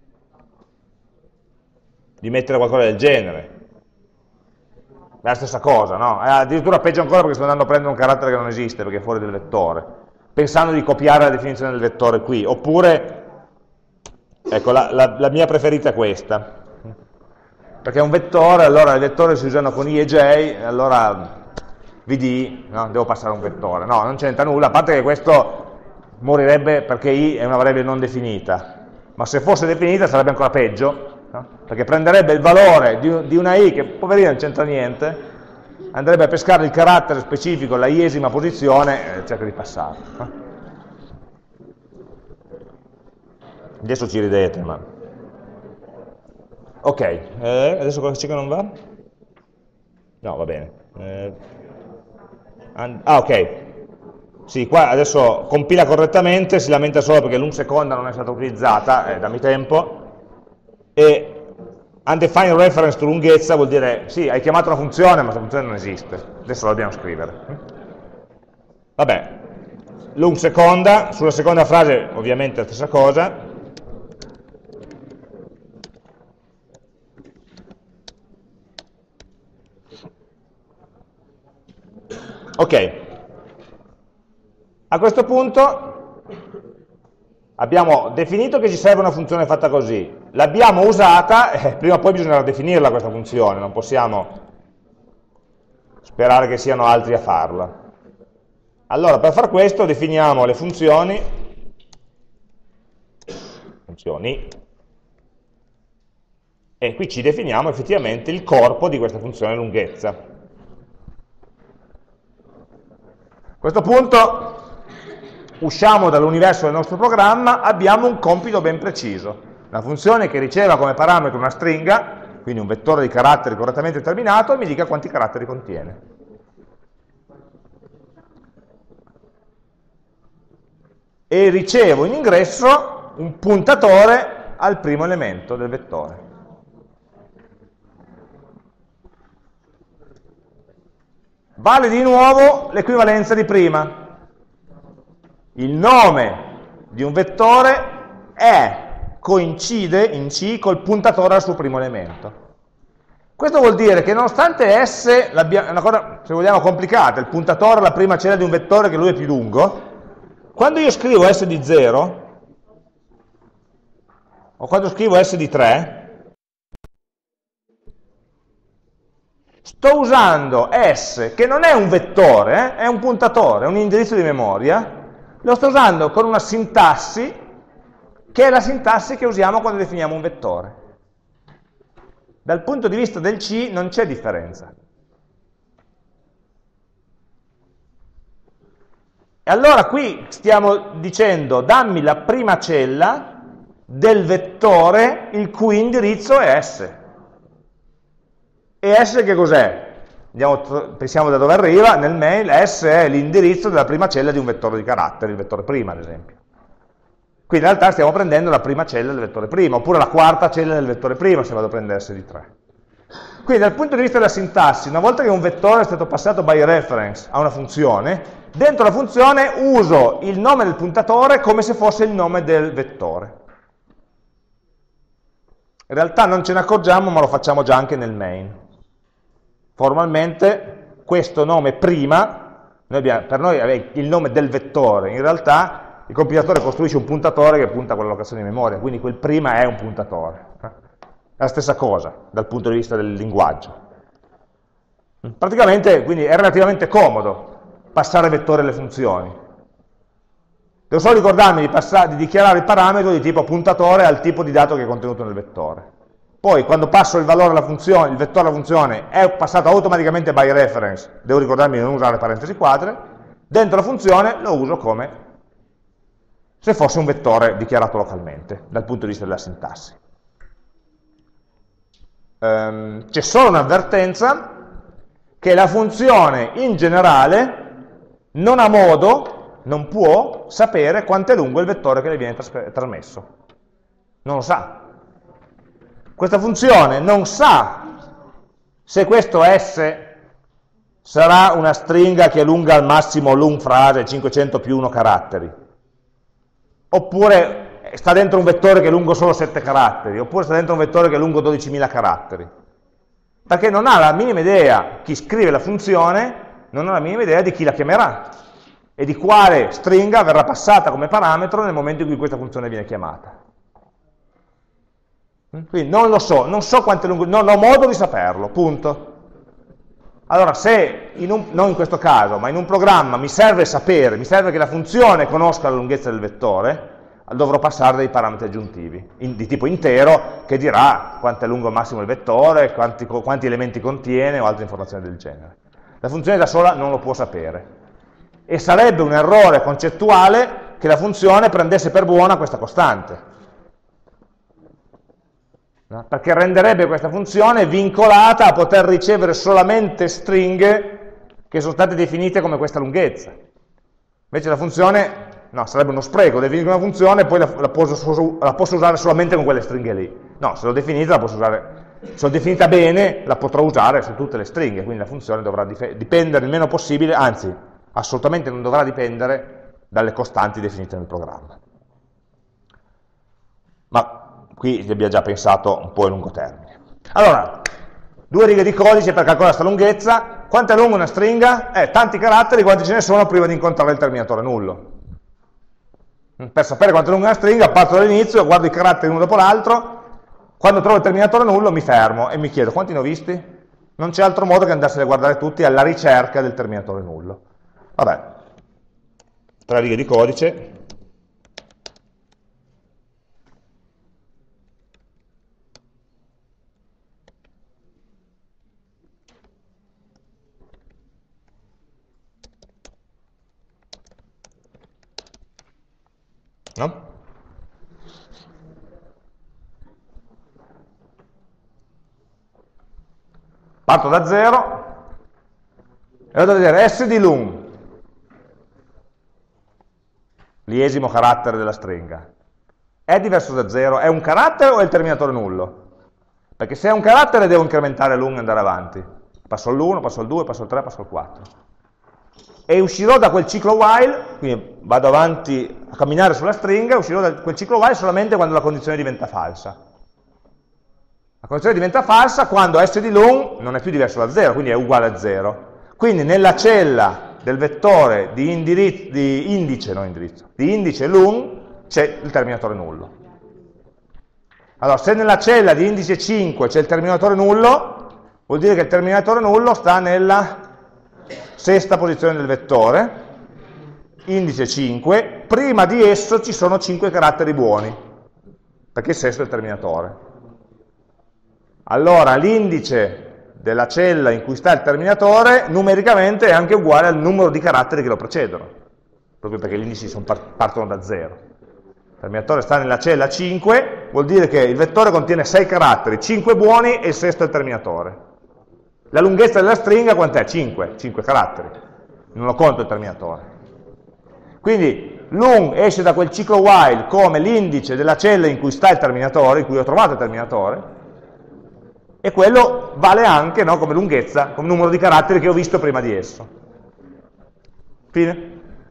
S1: di mettere qualcosa del genere. È la stessa cosa, no? È addirittura peggio ancora perché sto andando a prendere un carattere che non esiste, perché è fuori del vettore, pensando di copiare la definizione del vettore qui. Oppure, ecco, la, la, la mia preferita è questa, perché è un vettore, allora i vettori si usano con i e j, allora vd, no? Devo passare un vettore. No, non c'entra nulla, a parte che questo morirebbe perché i è una variabile non definita, ma se fosse definita sarebbe ancora peggio, no? Perché prenderebbe il valore di, di una i che poverina non c'entra niente, andrebbe a pescare il carattere specifico, la iesima posizione e cerca di passarlo. No? Adesso ci ridete, ma... Ok, eh, adesso cosa c'è che non va? No, va bene. Eh... Ah, ok. Sì, qua adesso compila correttamente, si lamenta solo perché l'un seconda non è stata utilizzata, eh, dammi tempo. E undefined reference to lunghezza vuol dire, sì, hai chiamato una funzione, ma questa funzione non esiste. Adesso la dobbiamo scrivere. Vabbè, l'un seconda, sulla seconda frase ovviamente la stessa cosa. Ok. A questo punto abbiamo definito che ci serve una funzione fatta così, l'abbiamo usata, eh, prima o poi bisognerà definirla questa funzione, non possiamo sperare che siano altri a farla. Allora, per far questo definiamo le funzioni, funzioni, e qui ci definiamo effettivamente il corpo di questa funzione lunghezza. A questo punto usciamo dall'universo del nostro programma, abbiamo un compito ben preciso. La funzione che riceva come parametro una stringa, quindi un vettore di caratteri correttamente terminato, e mi dica quanti caratteri contiene. E ricevo in ingresso un puntatore al primo elemento del vettore. Vale di nuovo l'equivalenza di prima. Il nome di un vettore è, coincide in C col puntatore al suo primo elemento. Questo vuol dire che nonostante S, è una cosa, se vogliamo, complicata, il puntatore è la prima cella di un vettore che lui è più lungo, quando io scrivo S di zero, o quando scrivo S di tre, sto usando S, che non è un vettore, eh, è un puntatore, è un indirizzo di memoria, lo sto usando con una sintassi che è la sintassi che usiamo quando definiamo un vettore. Dal punto di vista del C non c'è differenza. E allora qui stiamo dicendo dammi la prima cella del vettore il cui indirizzo è S. E S che cos'è? Andiamo, pensiamo da dove arriva, nel mail S è l'indirizzo della prima cella di un vettore di caratteri, il vettore prima ad esempio. Qui in realtà stiamo prendendo la prima cella del vettore prima, oppure la quarta cella del vettore prima se vado a prendere S di tre. Quindi dal punto di vista della sintassi, una volta che un vettore è stato passato by reference a una funzione, dentro la funzione uso il nome del puntatore come se fosse il nome del vettore. In realtà non ce ne accorgiamo, ma lo facciamo già anche nel main. Formalmente questo nome prima, noi abbiamo, per noi è il nome del vettore, in realtà il compilatore costruisce un puntatore che punta a quella locazione di memoria, quindi quel prima è un puntatore. È la stessa cosa dal punto di vista del linguaggio. Praticamente, quindi, è relativamente comodo passare vettore alle funzioni. Devo solo ricordarmi di, passare, di dichiarare il parametro di tipo puntatore al tipo di dato che è contenuto nel vettore. Poi, quando passo il valore alla funzione, il vettore alla funzione è passato automaticamente by reference, devo ricordarmi di non usare parentesi quadre, dentro la funzione lo uso come se fosse un vettore dichiarato localmente, dal punto di vista della sintassi. Um, c'è solo un'avvertenza, che la funzione in generale non ha modo, non può sapere quanto è lungo il vettore che le viene trasmesso. Non lo sa. Questa funzione non sa se questo S sarà una stringa che è lunga al massimo long phrase cinquecento più uno caratteri, oppure sta dentro un vettore che è lungo solo sette caratteri, oppure sta dentro un vettore che è lungo dodicimila caratteri. Perché non ha la minima idea, chi scrive la funzione, non ha la minima idea di chi la chiamerà e di quale stringa verrà passata come parametro nel momento in cui questa funzione viene chiamata. Quindi non lo so, non so quanto è lungo, non ho modo di saperlo, punto. Allora se, in un, non in questo caso, ma in un programma mi serve sapere, mi serve che la funzione conosca la lunghezza del vettore, dovrò passare dei parametri aggiuntivi, in, di tipo intero, che dirà quanto è lungo al massimo il vettore, quanti, quanti elementi contiene o altre informazioni del genere. La funzione da sola non lo può sapere. E sarebbe un errore concettuale che la funzione prendesse per buona questa costante. No? Perché renderebbe questa funzione vincolata a poter ricevere solamente stringhe che sono state definite come questa lunghezza. Invece la funzione... No, sarebbe uno spreco, definire una funzione e poi la, la, posso, la posso usare solamente con quelle stringhe lì. No, se l'ho definita la posso usare, se l'ho definita bene la potrò usare su tutte le stringhe, quindi la funzione dovrà dipendere il meno possibile, anzi, assolutamente non dovrà dipendere dalle costanti definite nel programma. Ma qui abbiamo già pensato un po' a lungo termine. Allora, due righe di codice per calcolare questa lunghezza. Quanto è lunga una stringa? Eh, tanti caratteri, quanti ce ne sono prima di incontrare il terminatore nullo. Per sapere quanto è lunga una stringa, parto dall'inizio, guardo i caratteri uno dopo l'altro, quando trovo il terminatore nullo mi fermo e mi chiedo quanti ne ho visti? Non c'è altro modo che andarsene a guardare tutti alla ricerca del terminatore nullo. Vabbè, tre righe di codice. No? Parto da zero e vado a vedere S di lung, l'iesimo carattere della stringa. È diverso da zero? È un carattere o è il terminatore nullo? Perché se è un carattere devo incrementare lung e andare avanti. Passo all'uno, passo al due, passo al tre, passo al quattro. E uscirò da quel ciclo while, quindi vado avanti a camminare sulla stringa, uscirò da quel ciclo while solamente quando la condizione diventa falsa. La condizione diventa falsa quando S di lung non è più diverso da zero, quindi è uguale a zero. Quindi nella cella del vettore di, indirizzo, di indice, non indirizzo, di indice lung c'è il terminatore nullo. Allora, se nella cella di indice cinque c'è il terminatore nullo, vuol dire che il terminatore nullo sta nella sesta posizione del vettore, indice cinque, prima di esso ci sono cinque caratteri buoni, perché il sesto è il terminatore. Allora l'indice della cella in cui sta il terminatore numericamente è anche uguale al numero di caratteri che lo precedono. proprio perché gli indici sono par partono da zero. Il terminatore sta nella cella cinque, vuol dire che il vettore contiene sei caratteri, cinque buoni e il sesto è il terminatore. La lunghezza della stringa quant'è? cinque, cinque caratteri, non lo conto il terminatore. Quindi lung esce da quel ciclo while come l'indice della cella in cui sta il terminatore, in cui ho trovato il terminatore, e quello vale anche, no, come lunghezza, come numero di caratteri che ho visto prima di esso. Fine?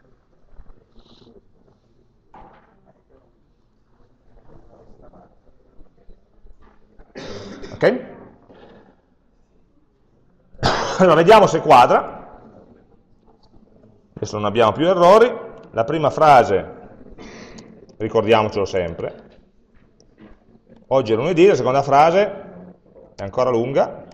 S1: Ok? Allora, vediamo se quadra. Adesso non abbiamo più errori. La prima frase, ricordiamocelo sempre. Oggi è lunedì, la seconda frase è ancora lunga.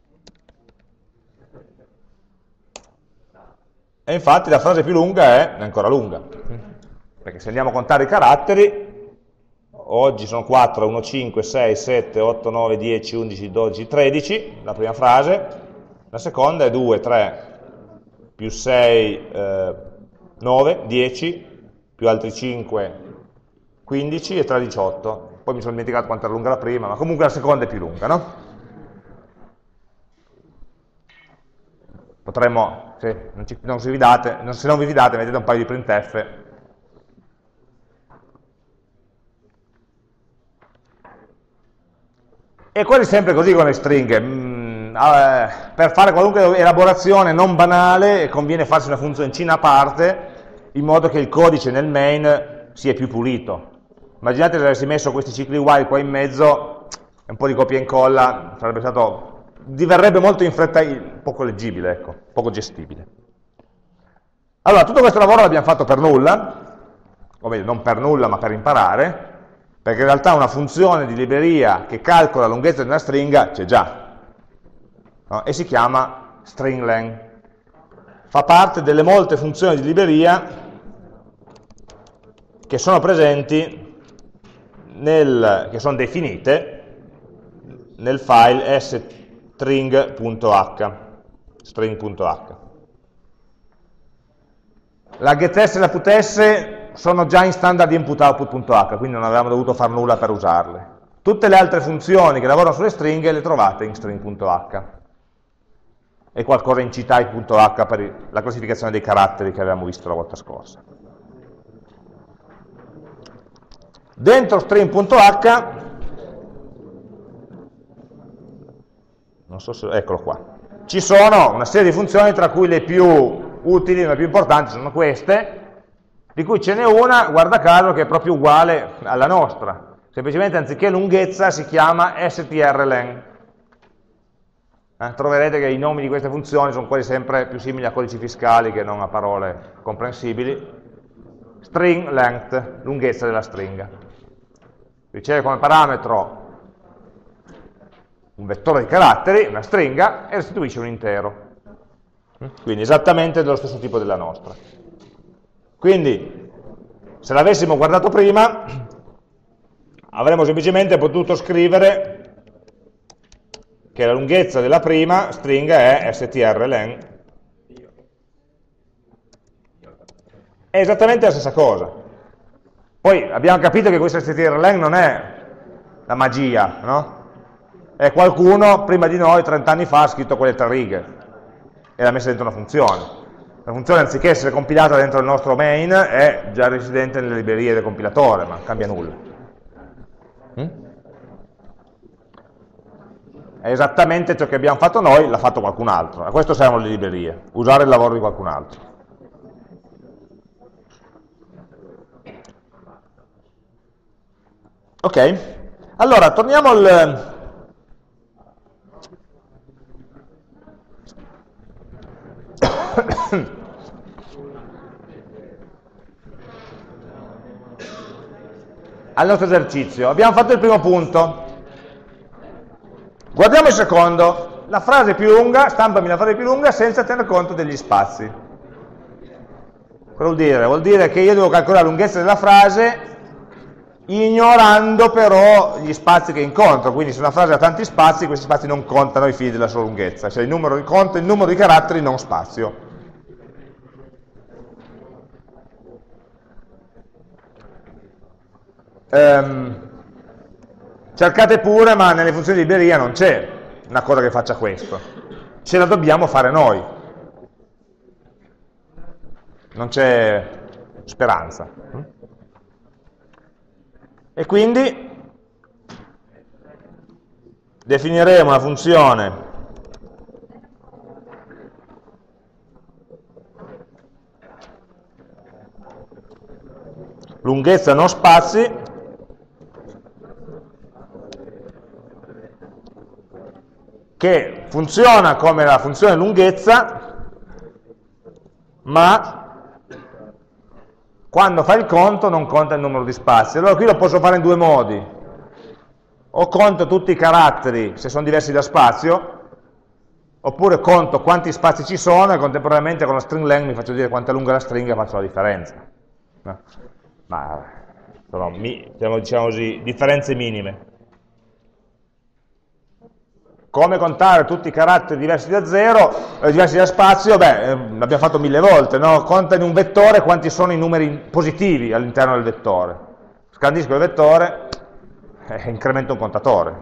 S1: E infatti la frase più lunga è, è ancora lunga. Perché se andiamo a contare i caratteri, oggi sono quattro, uno, cinque, sei, sette, otto, nove, dieci, undici, dodici, tredici, la prima frase, la seconda è due, tre, più sei, eh, nove, dieci, più altri cinque, quindici e tre, diciotto. Poi mi sono dimenticato quanto era lunga la prima, ma comunque la seconda è più lunga, no? Potremmo, se non, ci, non, si vi date, non, se non vi fidate, mettete un paio di printf. E quasi sempre così con le stringhe. Mm, eh, per fare qualunque elaborazione non banale conviene farsi una funzioncina a parte, in modo che il codice nel main sia più pulito. Immaginate se avessi messo questi cicli while qua in mezzo, un po' di copia e incolla, sarebbe stato, diverrebbe molto in fretta, poco leggibile, ecco, poco gestibile. Allora, tutto questo lavoro l'abbiamo fatto per nulla, o meglio, non per nulla, ma per imparare, perché in realtà una funzione di libreria che calcola la lunghezza di una stringa c'è già, no? E si chiama stringlen. Fa parte delle molte funzioni di libreria che sono presenti, nel, che sono definite nel file string.h. string.h. La getS e la putS sono già in standard input output.h, quindi non avevamo dovuto fare nulla per usarle. Tutte le altre funzioni che lavorano sulle stringhe le trovate in string.h e qualcosa in ctype.h per la classificazione dei caratteri che avevamo visto la volta scorsa. Dentro string.h, non so se, eccolo qua, ci sono una serie di funzioni tra cui le più utili, le più importanti sono queste, di cui ce n'è una, guarda caso, che è proprio uguale alla nostra, semplicemente anziché lunghezza si chiama strlen. Eh, troverete che i nomi di queste funzioni sono quasi sempre più simili a codici fiscali che non a parole comprensibili. String length, lunghezza della stringa. Riceve come parametro un vettore di caratteri, una stringa, e restituisce un intero. Quindi esattamente dello stesso tipo della nostra. Quindi, se l'avessimo guardato prima, avremmo semplicemente potuto scrivere che la lunghezza della prima stringa è strlen. È esattamente la stessa cosa. Poi abbiamo capito che questa strlen non è la magia, no? È qualcuno prima di noi, trenta anni fa, ha scritto quelle tre righe e l'ha messa dentro una funzione. La funzione, anziché essere compilata dentro il nostro main, è già residente nelle librerie del compilatore, ma non cambia nulla. Mm? È esattamente ciò che abbiamo fatto noi, l'ha fatto qualcun altro. A questo servono le librerie, usare il lavoro di qualcun altro. Ok, allora torniamo al... al nostro esercizio. Abbiamo fatto il primo punto. Guardiamo il secondo. La frase più lunga, stampami la frase più lunga senza tener conto degli spazi. Cosa vuol dire? Vuol dire che io devo calcolare la lunghezza della frase ignorando però gli spazi che incontro, quindi se una frase ha tanti spazi, questi spazi non contano ai fini della sua lunghezza, cioè il numero di conto il numero di caratteri non spazio. ehm, cercate pure, ma nelle funzioni di libreria non c'è una cosa che faccia questo, ce la dobbiamo fare noi, non c'è speranza. E quindi definiremo una funzione lunghezza non spazi che funziona come la funzione lunghezza, ma quando fa il conto non conta il numero di spazi. Allora qui lo posso fare in due modi: o conto tutti i caratteri se sono diversi da spazio, oppure conto quanti spazi ci sono e contemporaneamente con la string length mi faccio dire quanto è lunga la stringa e faccio la differenza. No. Ma sono, diciamo, diciamo così, differenze minime. Come contare tutti i caratteri diversi da zero, eh, diversi da spazio? Beh, eh, l'abbiamo fatto mille volte, no? Conta in un vettore quanti sono i numeri positivi all'interno del vettore. Scandisco il vettore e eh, incremento un contatore.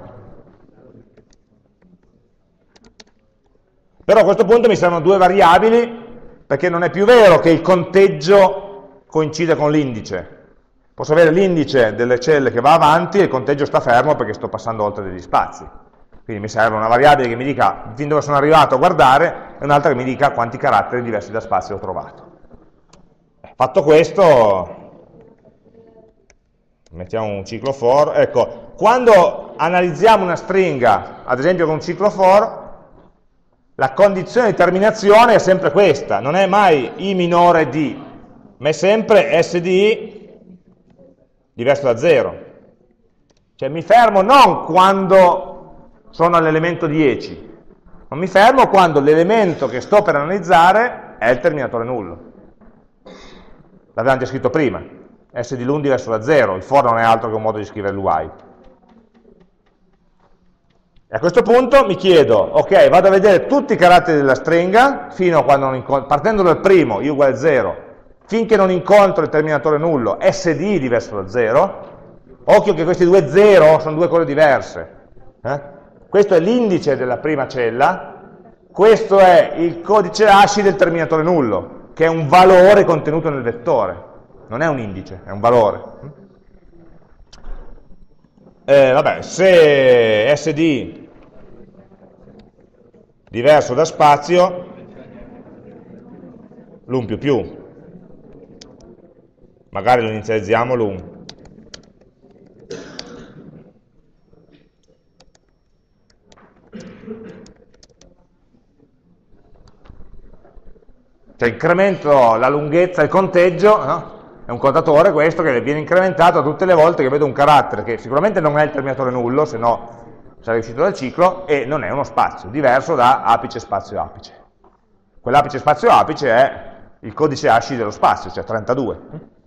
S1: Però a questo punto mi servono due variabili, perché non è più vero che il conteggio coincide con l'indice. Posso avere l'indice delle celle che va avanti e il conteggio sta fermo perché sto passando oltre degli spazi. Quindi mi serve una variabile che mi dica fin dove sono arrivato a guardare e un'altra che mi dica quanti caratteri diversi da spazio ho trovato. Fatto questo, mettiamo un ciclo for. Ecco, quando analizziamo una stringa, ad esempio con un ciclo for, la condizione di terminazione è sempre questa, non è mai i minore di, ma è sempre S di I diverso da zero. Cioè mi fermo non quando sono all'elemento dieci, ma mi fermo quando l'elemento che sto per analizzare è il terminatore nullo. L'avevamo già scritto prima, S di l'un diverso da zero, il for non è altro che un modo di scrivere l'U I. E a questo punto mi chiedo, ok, vado a vedere tutti i caratteri della stringa, fino a quando non incontro, partendo dal primo, i uguale zero, finché non incontro il terminatore nullo, S di I diverso da zero. Occhio che questi due zero sono due cose diverse. Eh? Questo è l'indice della prima cella, questo è il codice hash del terminatore nullo, che è un valore contenuto nel vettore, non è un indice, è un valore. Eh, vabbè, se S D diverso da spazio, l'un più più, magari lo inizializziamo l'un. Cioè incremento la lunghezza, il conteggio, no? È un contatore questo che viene incrementato tutte le volte che vedo un carattere che sicuramente non è il terminatore nullo, se no sarei uscito dal ciclo, e non è uno spazio, diverso da apice spazio apice. Quell'apice spazio apice è il codice hash dello spazio, cioè trentadue.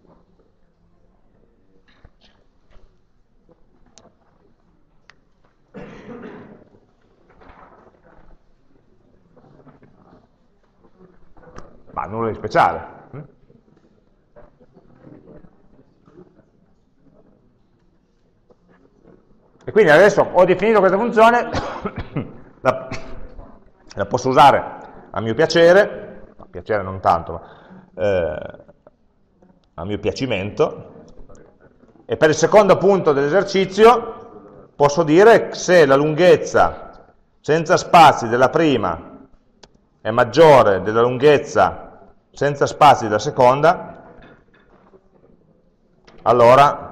S1: Ma nulla di speciale. E quindi adesso ho definito questa funzione, la, la posso usare a mio piacere, a piacere non tanto, ma eh, a mio piacimento, e per il secondo punto dell'esercizio posso dire se la lunghezza senza spazi della prima è maggiore della lunghezza senza spazi della seconda, allora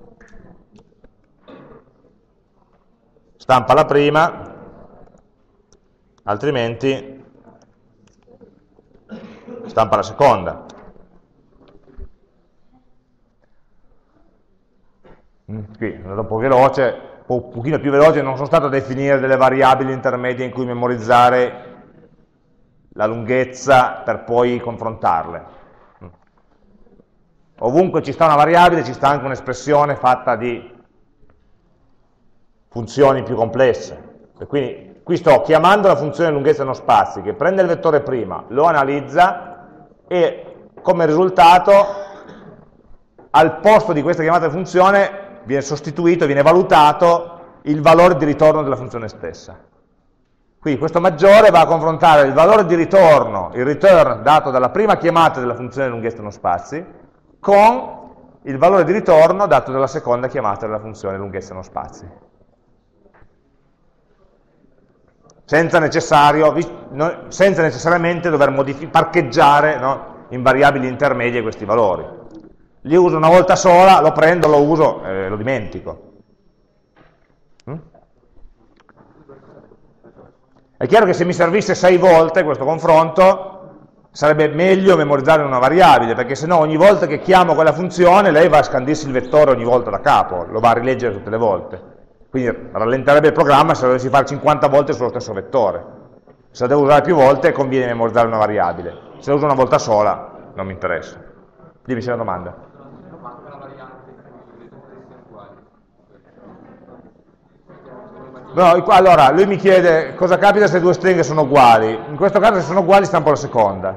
S1: stampa la prima, altrimenti stampa la seconda. Qui è andato un po' veloce, un pochino più veloce, non sono stato a definire delle variabili intermedie in cui memorizzare la lunghezza per poi confrontarle. Ovunque ci sta una variabile ci sta anche un'espressione fatta di funzioni più complesse. E quindi qui sto chiamando la funzione lunghezza non spazi, che prende il vettore prima, lo analizza e come risultato al posto di questa chiamata funzione viene sostituito, viene valutato il valore di ritorno della funzione stessa. Quindi questo maggiore va a confrontare il valore di ritorno, il return dato dalla prima chiamata della funzione lunghezza non spazi, con il valore di ritorno dato dalla seconda chiamata della funzione lunghezza non spazi. Senza, necessario, senza necessariamente dover parcheggiare, no, in variabili intermedie questi valori. Li uso una volta sola, lo prendo, lo uso e eh, lo dimentico. Mm? È chiaro che se mi servisse sei volte questo confronto, sarebbe meglio memorizzare una variabile, perché sennò ogni volta che chiamo quella funzione, lei va a scandirsi il vettore ogni volta da capo, lo va a rileggere tutte le volte. Quindi rallenterebbe il programma se lo dovessi fare cinquanta volte sullo stesso vettore. Se lo devo usare più volte, conviene memorizzare una variabile. Se lo uso una volta sola, non mi interessa. Dimmi, c'è una domanda. No, allora, lui mi chiede cosa capita se due stringhe sono uguali. In questo caso se sono uguali stampo la seconda.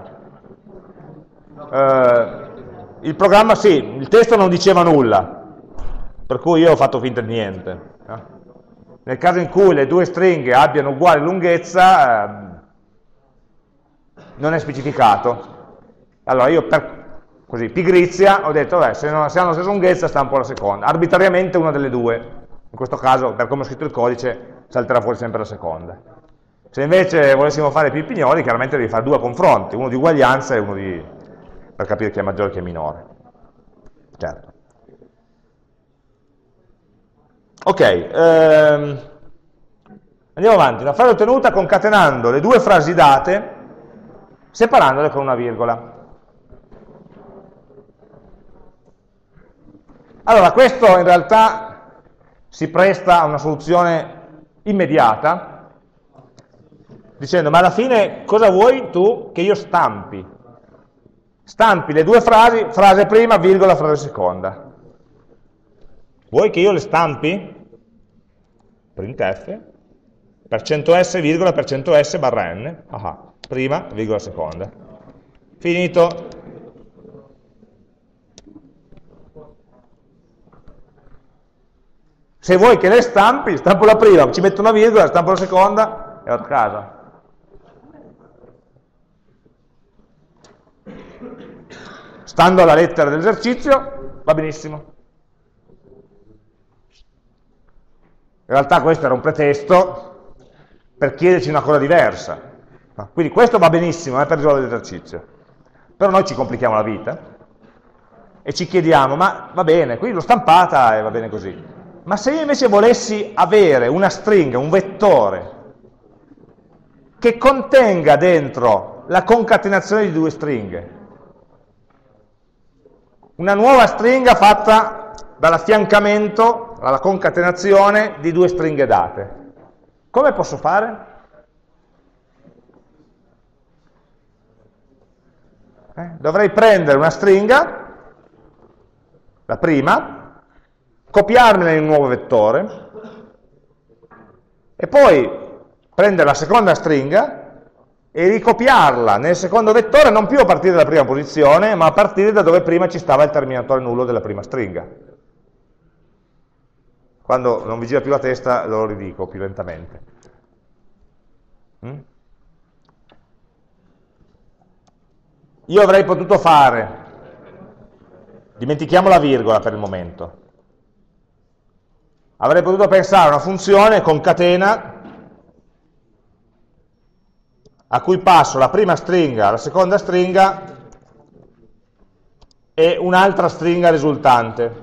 S1: Eh, il programma sì, il testo non diceva nulla, per cui io ho fatto finta di niente. No? Nel caso in cui le due stringhe abbiano uguale lunghezza, eh, non è specificato. Allora io per così, pigrizia, ho detto, beh, se, non, se hanno la stessa lunghezza stampo la seconda, arbitrariamente una delle due. In questo caso, per come ho scritto il codice, salterà fuori sempre la seconda. Se invece volessimo fare più pignoli, chiaramente devi fare due confronti, uno di uguaglianza e uno di, per capire chi è maggiore e chi è minore. Certo. Ok, ehm, andiamo avanti. Una frase ottenuta concatenando le due frasi date, separandole con una virgola. Allora, questo in realtà si presta a una soluzione immediata, dicendo, ma alla fine cosa vuoi tu che io stampi? Stampi le due frasi, frase prima, virgola, frase seconda. Vuoi che io le stampi? Printf, per cento S, virgola, per cento S, barra N, aha, prima, virgola, seconda. Finito. Se vuoi che le stampi, stampo la prima, ci metto una virgola, stampo la seconda e vado a casa. Stando alla lettera dell'esercizio, va benissimo. In realtà questo era un pretesto per chiederci una cosa diversa. Quindi questo va benissimo eh, per risolvere l'esercizio. Però noi ci complichiamo la vita e ci chiediamo, ma va bene, qui l'ho stampata e va bene così. Ma se io invece volessi avere una stringa, un vettore, che contenga dentro la concatenazione di due stringhe, una nuova stringa fatta dall'affiancamento, dalla concatenazione di due stringhe date, come posso fare? Eh? Dovrei prendere una stringa, la prima, copiarmela in un nuovo vettore e poi prendere la seconda stringa e ricopiarla nel secondo vettore non più a partire dalla prima posizione, ma a partire da dove prima ci stava il terminatore nullo della prima stringa. Quando non vi gira più la testa lo ridico più lentamente. Mm? Io avrei potuto fare, dimentichiamo la virgola per il momento, avrei potuto pensare a una funzione concatena a cui passo la prima stringa, la seconda stringa e un'altra stringa risultante.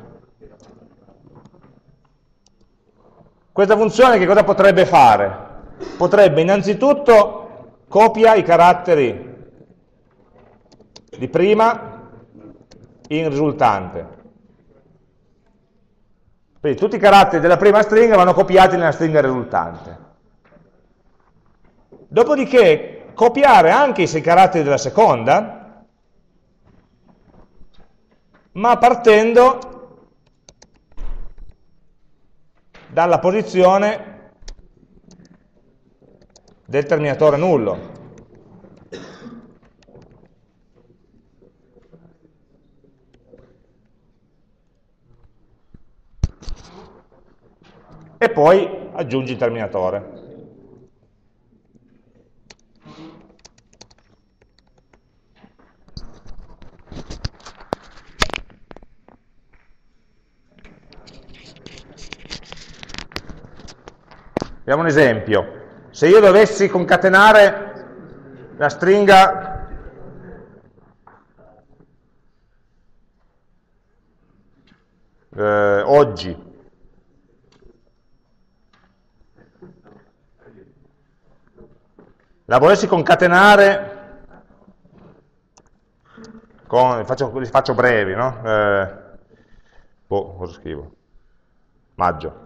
S1: Questa funzione che cosa potrebbe fare? Potrebbe innanzitutto copia i caratteri di prima in risultante. Quindi tutti i caratteri della prima stringa vanno copiati nella stringa risultante. Dopodiché copiare anche i sei caratteri della seconda, ma partendo dalla posizione del terminatore nullo. e poi aggiungi il terminatore. Vediamo un esempio. Se io dovessi concatenare la stringa eh, oggi, la volessi concatenare con, li faccio, li faccio brevi, no? Eh, boh, cosa scrivo? Maggio.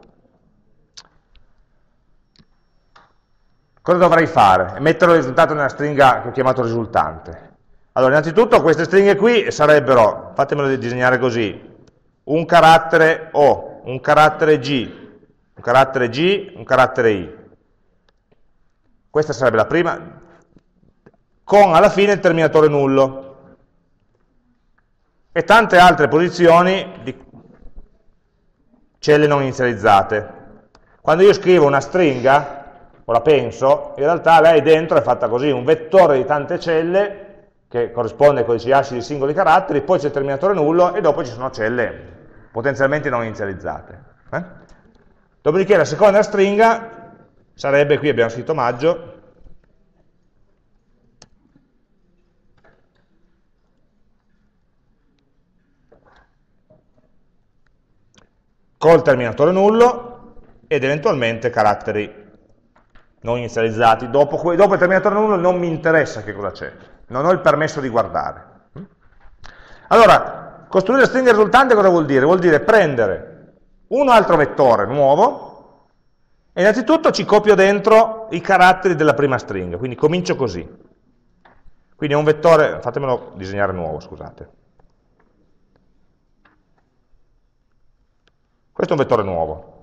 S1: Cosa dovrei fare? Mettere il risultato nella stringa che ho chiamato risultante. Allora, innanzitutto queste stringhe qui sarebbero, fatemelo disegnare così, un carattere O, un carattere G, un carattere G, un carattere I. Questa sarebbe la prima, con alla fine il terminatore nullo. E tante altre posizioni di celle non inizializzate. Quando io scrivo una stringa, o la penso, in realtà lei dentro è fatta così, un vettore di tante celle che corrisponde ai codici ASCII di singoli caratteri, poi c'è il terminatore nullo e dopo ci sono celle potenzialmente non inizializzate. Eh? Dopodiché la seconda stringa sarebbe, qui abbiamo scritto maggio, col terminatore nullo ed eventualmente caratteri non inizializzati. Dopo, dopo il terminatore nullo non mi interessa che cosa c'è, non ho il permesso di guardare. Allora, costruire la stringa risultante cosa vuol dire? Vuol dire prendere un altro vettore nuovo e innanzitutto ci copio dentro i caratteri della prima stringa, quindi comincio così. Quindi è un vettore, fatemelo disegnare nuovo, scusate. Questo è un vettore nuovo.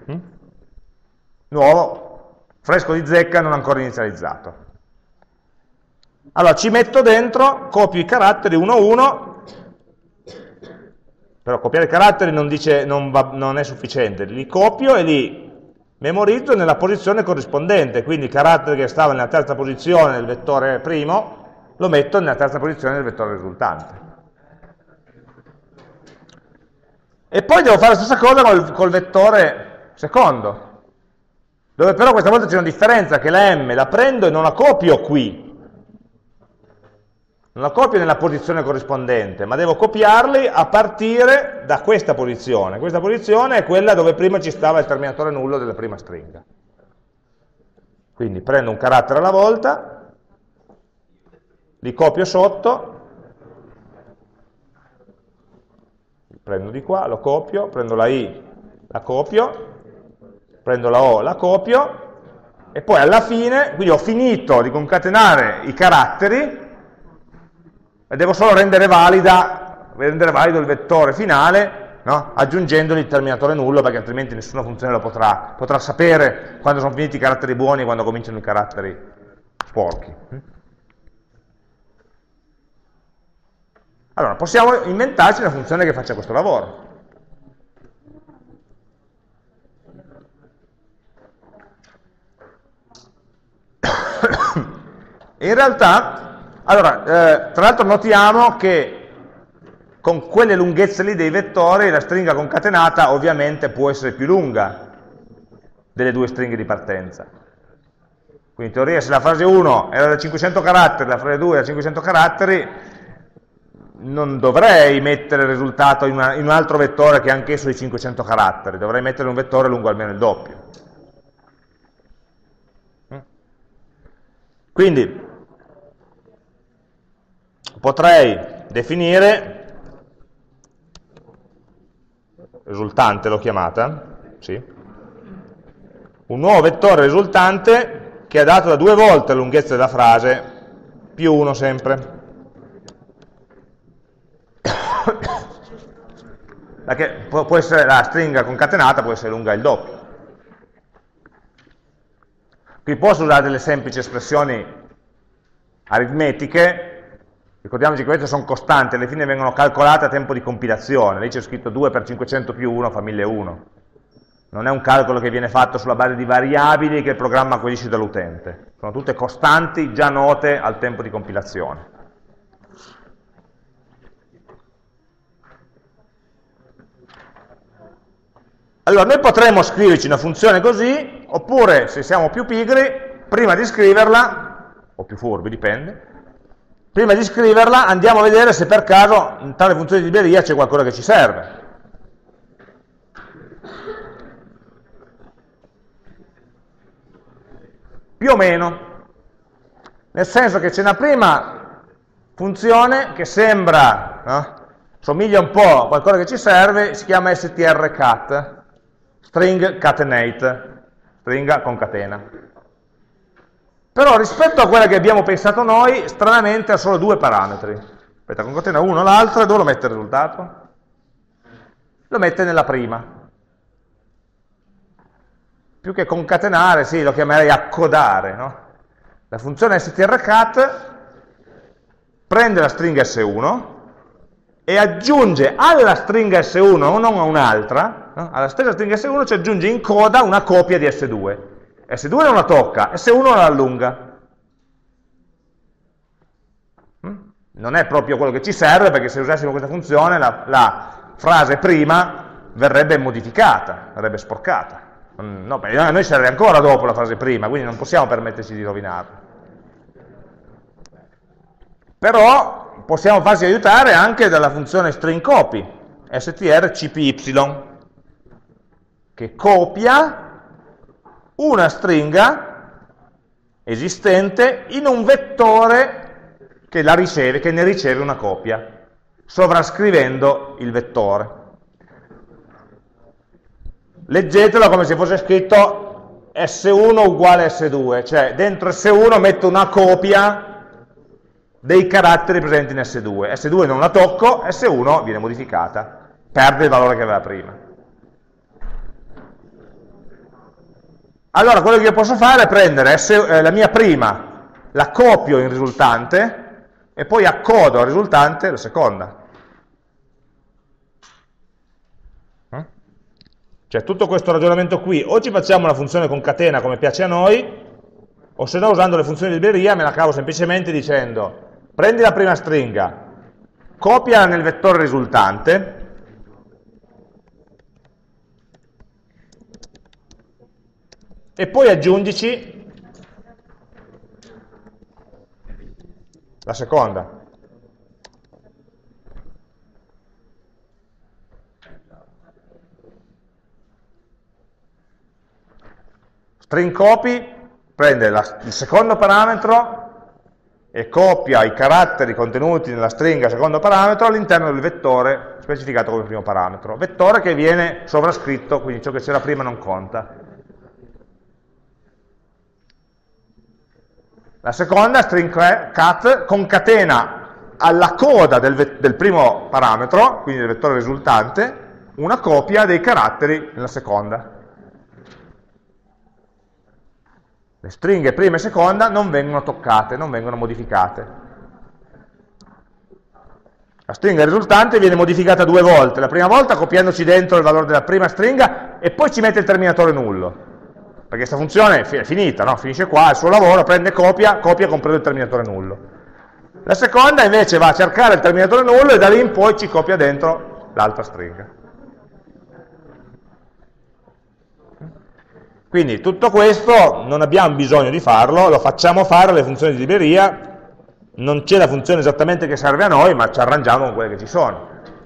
S1: Nuovo, fresco di zecca, non ancora inizializzato. Allora ci metto dentro, copio i caratteri uno a uno, però copiare i caratteri non, dice, non, va, non è sufficiente, li copio e li memorizzo nella posizione corrispondente, quindi il carattere che stava nella terza posizione del vettore primo lo metto nella terza posizione del vettore risultante. E poi devo fare la stessa cosa col, col vettore secondo, dove però questa volta c'è una differenza, che la M la prendo e non la copio qui, non la copio nella posizione corrispondente, ma devo copiarli a partire da questa posizione. Questa posizione è quella dove prima ci stava il terminatore nullo della prima stringa. Quindi prendo un carattere alla volta, li copio sotto, prendo di qua, lo copio, prendo la I, la copio, prendo la O, la copio, e poi alla fine, quindi ho finito di concatenare i caratteri, e devo solo rendere, valida, rendere valido il vettore finale, no? Aggiungendogli il terminatore nullo, perché altrimenti nessuna funzione lo potrà, potrà sapere quando sono finiti i caratteri buoni e quando cominciano i caratteri sporchi. Allora, possiamo inventarci una funzione che faccia questo lavoro. In realtà, allora, eh, tra l'altro notiamo che con quelle lunghezze lì dei vettori la stringa concatenata ovviamente può essere più lunga delle due stringhe di partenza. Quindi in teoria se la frase uno era da cinquecento caratteri, la frase due era da cinquecento caratteri, non dovrei mettere il risultato in, una, in un altro vettore che è anch'esso di cinquecento caratteri, dovrei mettere un vettore lungo almeno il doppio. Quindi potrei definire, risultante l'ho chiamata, sì, un nuovo vettore risultante che è dato da due volte la lunghezza della frase più uno sempre. Perché può essere la stringa concatenata, può essere lunga il doppio. Qui posso usare delle semplici espressioni aritmetiche, ricordiamoci che queste sono costanti, alle fine vengono calcolate a tempo di compilazione, lì c'è scritto due per cinquecento più uno fa mille e uno. non è un calcolo che viene fatto sulla base di variabili che il programma acquisisce dall'utente, sono tutte costanti già note al tempo di compilazione. Allora, noi potremmo scriverci una funzione così, oppure, se siamo più pigri, prima di scriverla, o più furbi, dipende, prima di scriverla andiamo a vedere se per caso in tale funzione di libreria c'è qualcosa che ci serve. Più o meno, nel senso che c'è una prima funzione che sembra, no? Somiglia un po' a qualcosa che ci serve, si chiama strcat, string catenate, stringa concatena. Però rispetto a quella che abbiamo pensato noi, stranamente ha solo due parametri. Aspetta, concatena uno l'altro, e dove lo mette il risultato? Lo mette nella prima. Più che concatenare, sì, lo chiamerei accodare, no? La funzione strcat prende la stringa esse uno e aggiunge alla stringa esse uno, non a un'altra, no? Alla stessa stringa esse uno ci aggiunge in coda una copia di esse due. esse due non la tocca, esse uno la allunga. Non è proprio quello che ci serve, perché se usassimo questa funzione la, la frase prima verrebbe modificata, verrebbe sporcata. No, perché a noi serve ancora dopo la frase prima, quindi non possiamo permetterci di rovinarla. Però possiamo farci aiutare anche dalla funzione string copy, strcpy, che copia una stringa esistente in un vettore che la riceve, che ne riceve una copia, sovrascrivendo il vettore. Leggetelo come se fosse scritto esse uno uguale esse due, cioè dentro esse uno metto una copia dei caratteri presenti in esse due. esse due non la tocco, esse uno viene modificata, perde il valore che aveva prima. Allora, quello che io posso fare è prendere eh, la mia prima, la copio in risultante e poi accodo al risultante la seconda. Cioè tutto questo ragionamento qui, o ci facciamo una funzione concatena come piace a noi, o se no usando le funzioni di libreria me la cavo semplicemente dicendo prendi la prima stringa, copiala nel vettore risultante, e poi aggiungici la seconda. String copy prende la, il secondo parametro e copia i caratteri contenuti nella stringa secondo parametro all'interno del vettore specificato come primo parametro. Vettore che viene sovrascritto, quindi ciò che c'era prima non conta. La seconda, string cat, concatena alla coda del, del primo parametro, quindi del vettore risultante, una copia dei caratteri nella seconda. Le stringhe prima e seconda non vengono toccate, non vengono modificate. La stringa risultante viene modificata due volte, la prima volta copiandoci dentro il valore della prima stringa e poi ci mette il terminatore nullo, perché questa funzione è finita, no? Finisce qua il suo lavoro, prende copia, copia compreso il terminatore nullo. La seconda invece va a cercare il terminatore nullo e da lì in poi ci copia dentro l'altra stringa. Quindi tutto questo non abbiamo bisogno di farlo, lo facciamo fare alle funzioni di libreria, non c'è la funzione esattamente che serve a noi, ma ci arrangiamo con quelle che ci sono.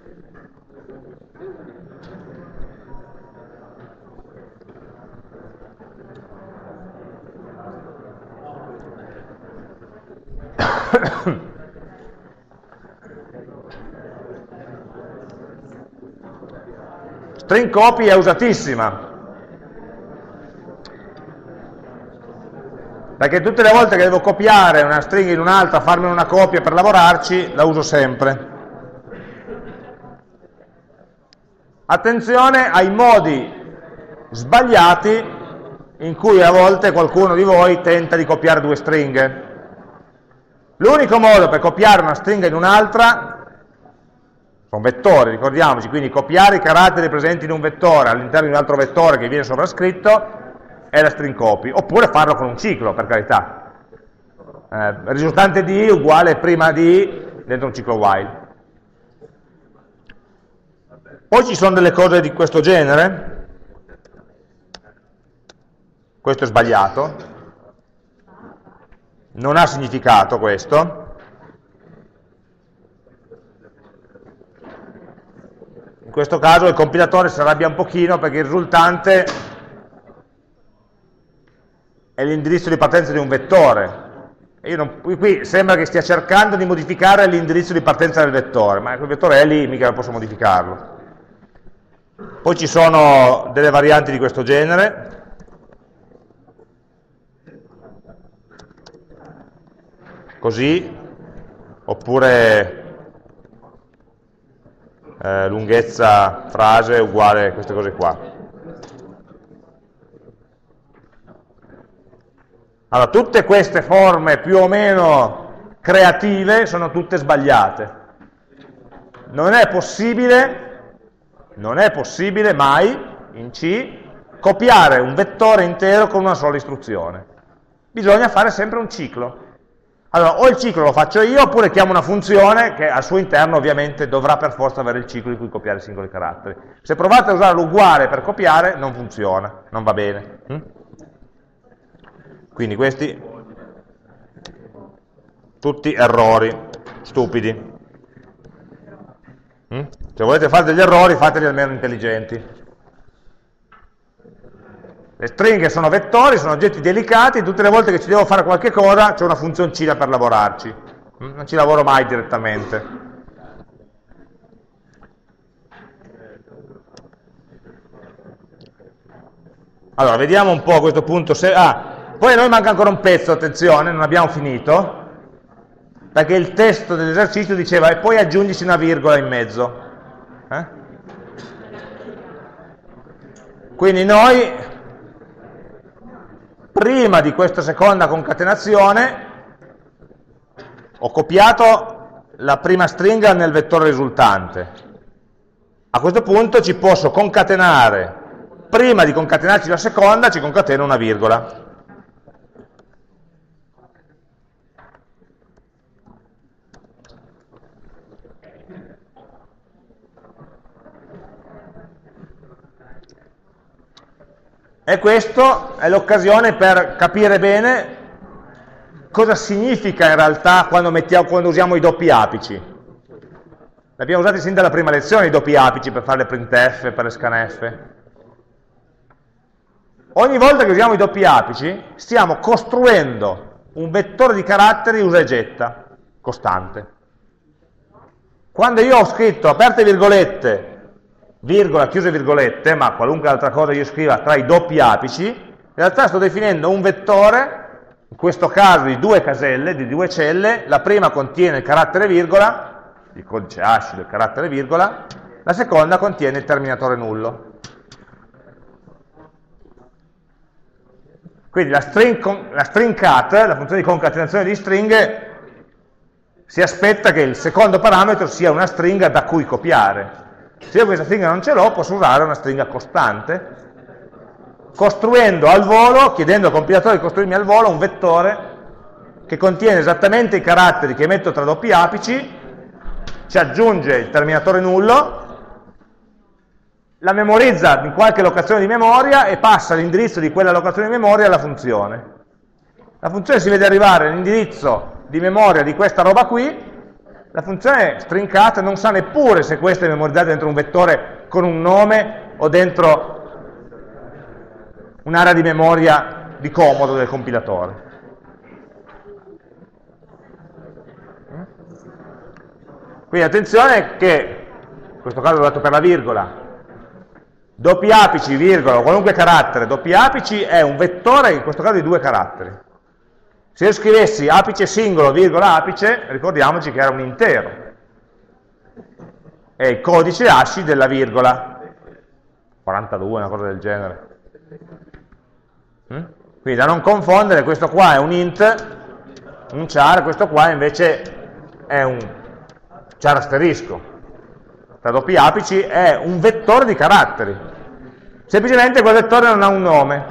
S1: String copy è usatissima, perché tutte le volte che devo copiare una stringa in un'altra, farmi una copia per lavorarci, la uso sempre. Attenzione ai modi sbagliati in cui a volte qualcuno di voi tenta di copiare due stringhe. L'unico modo per copiare una stringa in un'altra sono vettori, ricordiamoci, quindi copiare i caratteri presenti in un vettore all'interno di un altro vettore che viene sovrascritto è la string copy, oppure farlo con un ciclo, per carità. Eh, risultante di uguale prima di dentro un ciclo while. Poi ci sono delle cose di questo genere, questo è sbagliato, non ha significato questo, in questo caso il compilatore si arrabbia un pochino perché il risultante è l'indirizzo di partenza di un vettore. Io non, qui sembra che stia cercando di modificare l'indirizzo di partenza del vettore, ma quel vettore è lì, mica posso modificarlo. Poi ci sono delle varianti di questo genere, così, oppure eh, lunghezza frase uguale a queste cose qua. Allora, tutte queste forme più o meno creative sono tutte sbagliate. Non è possibile, non è possibile mai, in C, copiare un vettore intero con una sola istruzione. Bisogna fare sempre un ciclo. Allora, o il ciclo lo faccio io, oppure chiamo una funzione che al suo interno ovviamente dovrà per forza avere il ciclo in cui copiare i singoli caratteri. Se provate a usare l'uguale per copiare, non funziona, non va bene. Hm? Quindi questi, tutti errori, stupidi. Mm? Se volete fare degli errori, fateli almeno intelligenti. Le stringhe sono vettori, sono oggetti delicati, tutte le volte che ci devo fare qualche cosa c'è una funzioncina per lavorarci. Mm? Non ci lavoro mai direttamente. Allora, vediamo un po' a questo punto se... Ah, poi a noi manca ancora un pezzo, attenzione, non abbiamo finito, perché il testo dell'esercizio diceva e poi aggiungici una virgola in mezzo. Eh? Quindi noi, prima di questa seconda concatenazione, ho copiato la prima stringa nel vettore risultante. A questo punto ci posso concatenare, prima di concatenarci la seconda, ci concateno una virgola. E questa è l'occasione per capire bene cosa significa in realtà quando, mettiamo, quando usiamo i doppi apici. L'abbiamo usati sin dalla prima lezione i doppi apici per fare le printf, per le scanf. Ogni volta che usiamo i doppi apici stiamo costruendo un vettore di caratteri usa e getta, costante. Quando io ho scritto aperte virgolette, virgola, chiuse virgolette, ma qualunque altra cosa io scriva tra i doppi apici, in realtà sto definendo un vettore, in questo caso di due caselle, di due celle, la prima contiene il carattere virgola, il codice hash del carattere virgola, la seconda contiene il terminatore nullo. Quindi la string, la string cat, la funzione di concatenazione di stringhe, si aspetta che il secondo parametro sia una stringa da cui copiare. Se io questa stringa non ce l'ho, posso usare una stringa costante, costruendo al volo, chiedendo al compilatore di costruirmi al volo un vettore che contiene esattamente i caratteri che metto tra doppi apici, ci aggiunge il terminatore nullo, la memorizza in qualche locazione di memoria e passa l'indirizzo di quella locazione di memoria alla funzione. La funzione si vede arrivare l'indirizzo di memoria di questa roba qui. La funzione string cat non sa neppure se questa è memorizzata dentro un vettore con un nome o dentro un'area di memoria di comodo del compilatore. Quindi attenzione che, in questo caso l'ho dato per la virgola, doppi apici, virgola, o qualunque carattere, doppi apici è un vettore, in questo caso di due caratteri. Se io scrivessi apice singolo, virgola apice, ricordiamoci che era un intero. È il codice hash della virgola. quarantadue, una cosa del genere. Quindi da non confondere, questo qua è un int, un char, questo qua invece è un char asterisco. tra doppi apici è un vettore di caratteri. Semplicemente quel vettore non ha un nome.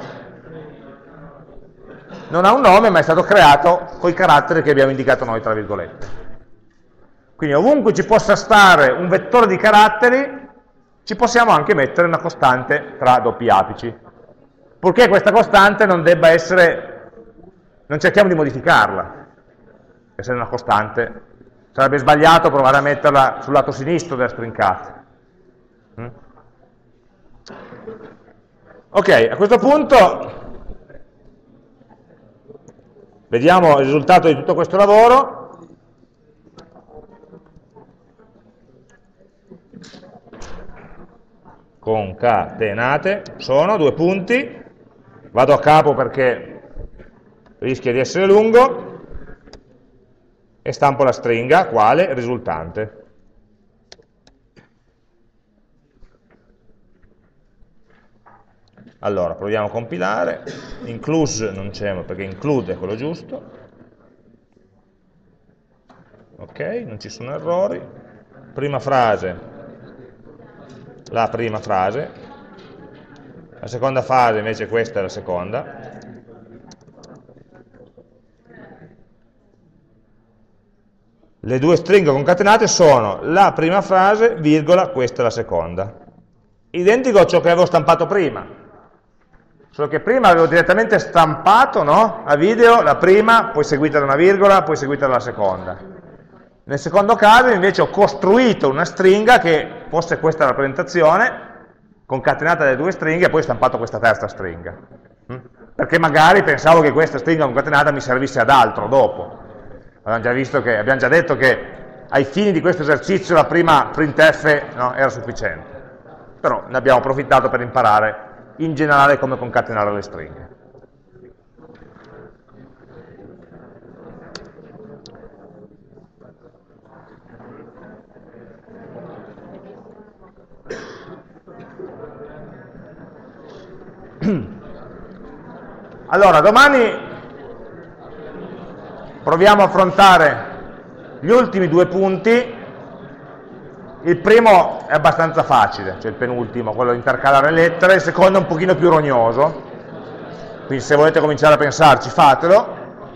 S1: Non ha un nome, ma è stato creato con i caratteri che abbiamo indicato noi, tra virgolette. Quindi ovunque ci possa stare un vettore di caratteri, ci possiamo anche mettere una costante tra doppi apici. Purché questa costante non debba essere, non cerchiamo di modificarla, essere una costante. Sarebbe sbagliato provare a metterla sul lato sinistro della string cat. Mm? Ok, a questo punto vediamo il risultato di tutto questo lavoro. Concatenate, sono due punti, vado a capo perché rischia di essere lungo, e stampo la stringa, quale? Risultante. Allora, proviamo a compilare, include non c'è perché include è quello giusto, ok, non ci sono errori, prima frase, la prima frase, la seconda frase invece questa è la seconda, le due stringhe concatenate sono la prima frase, virgola, questa è la seconda, identico a ciò che avevo stampato prima. Solo che prima avevo direttamente stampato, no? A video la prima, poi seguita da una virgola, poi seguita dalla seconda. Nel secondo caso invece ho costruito una stringa che fosse questa rappresentazione, concatenata dalle due stringhe, e poi ho stampato questa terza stringa. Perché magari pensavo che questa stringa concatenata mi servisse ad altro dopo. Abbiamo già visto che, abbiamo già detto che ai fini di questo esercizio la prima printf, no, era sufficiente. Però ne abbiamo approfittato per imparare in generale come concatenare le stringhe. Allora, domani proviamo a affrontare gli ultimi due punti. Il primo è abbastanza facile, cioè il penultimo, quello di intercalare lettere, il secondo è un pochino più rognoso, quindi se volete cominciare a pensarci fatelo.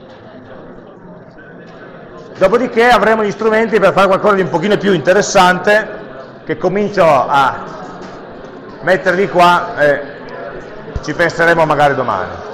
S1: Dopodiché avremo gli strumenti per fare qualcosa di un pochino più interessante, che comincio a mettervi qua e ci penseremo magari domani.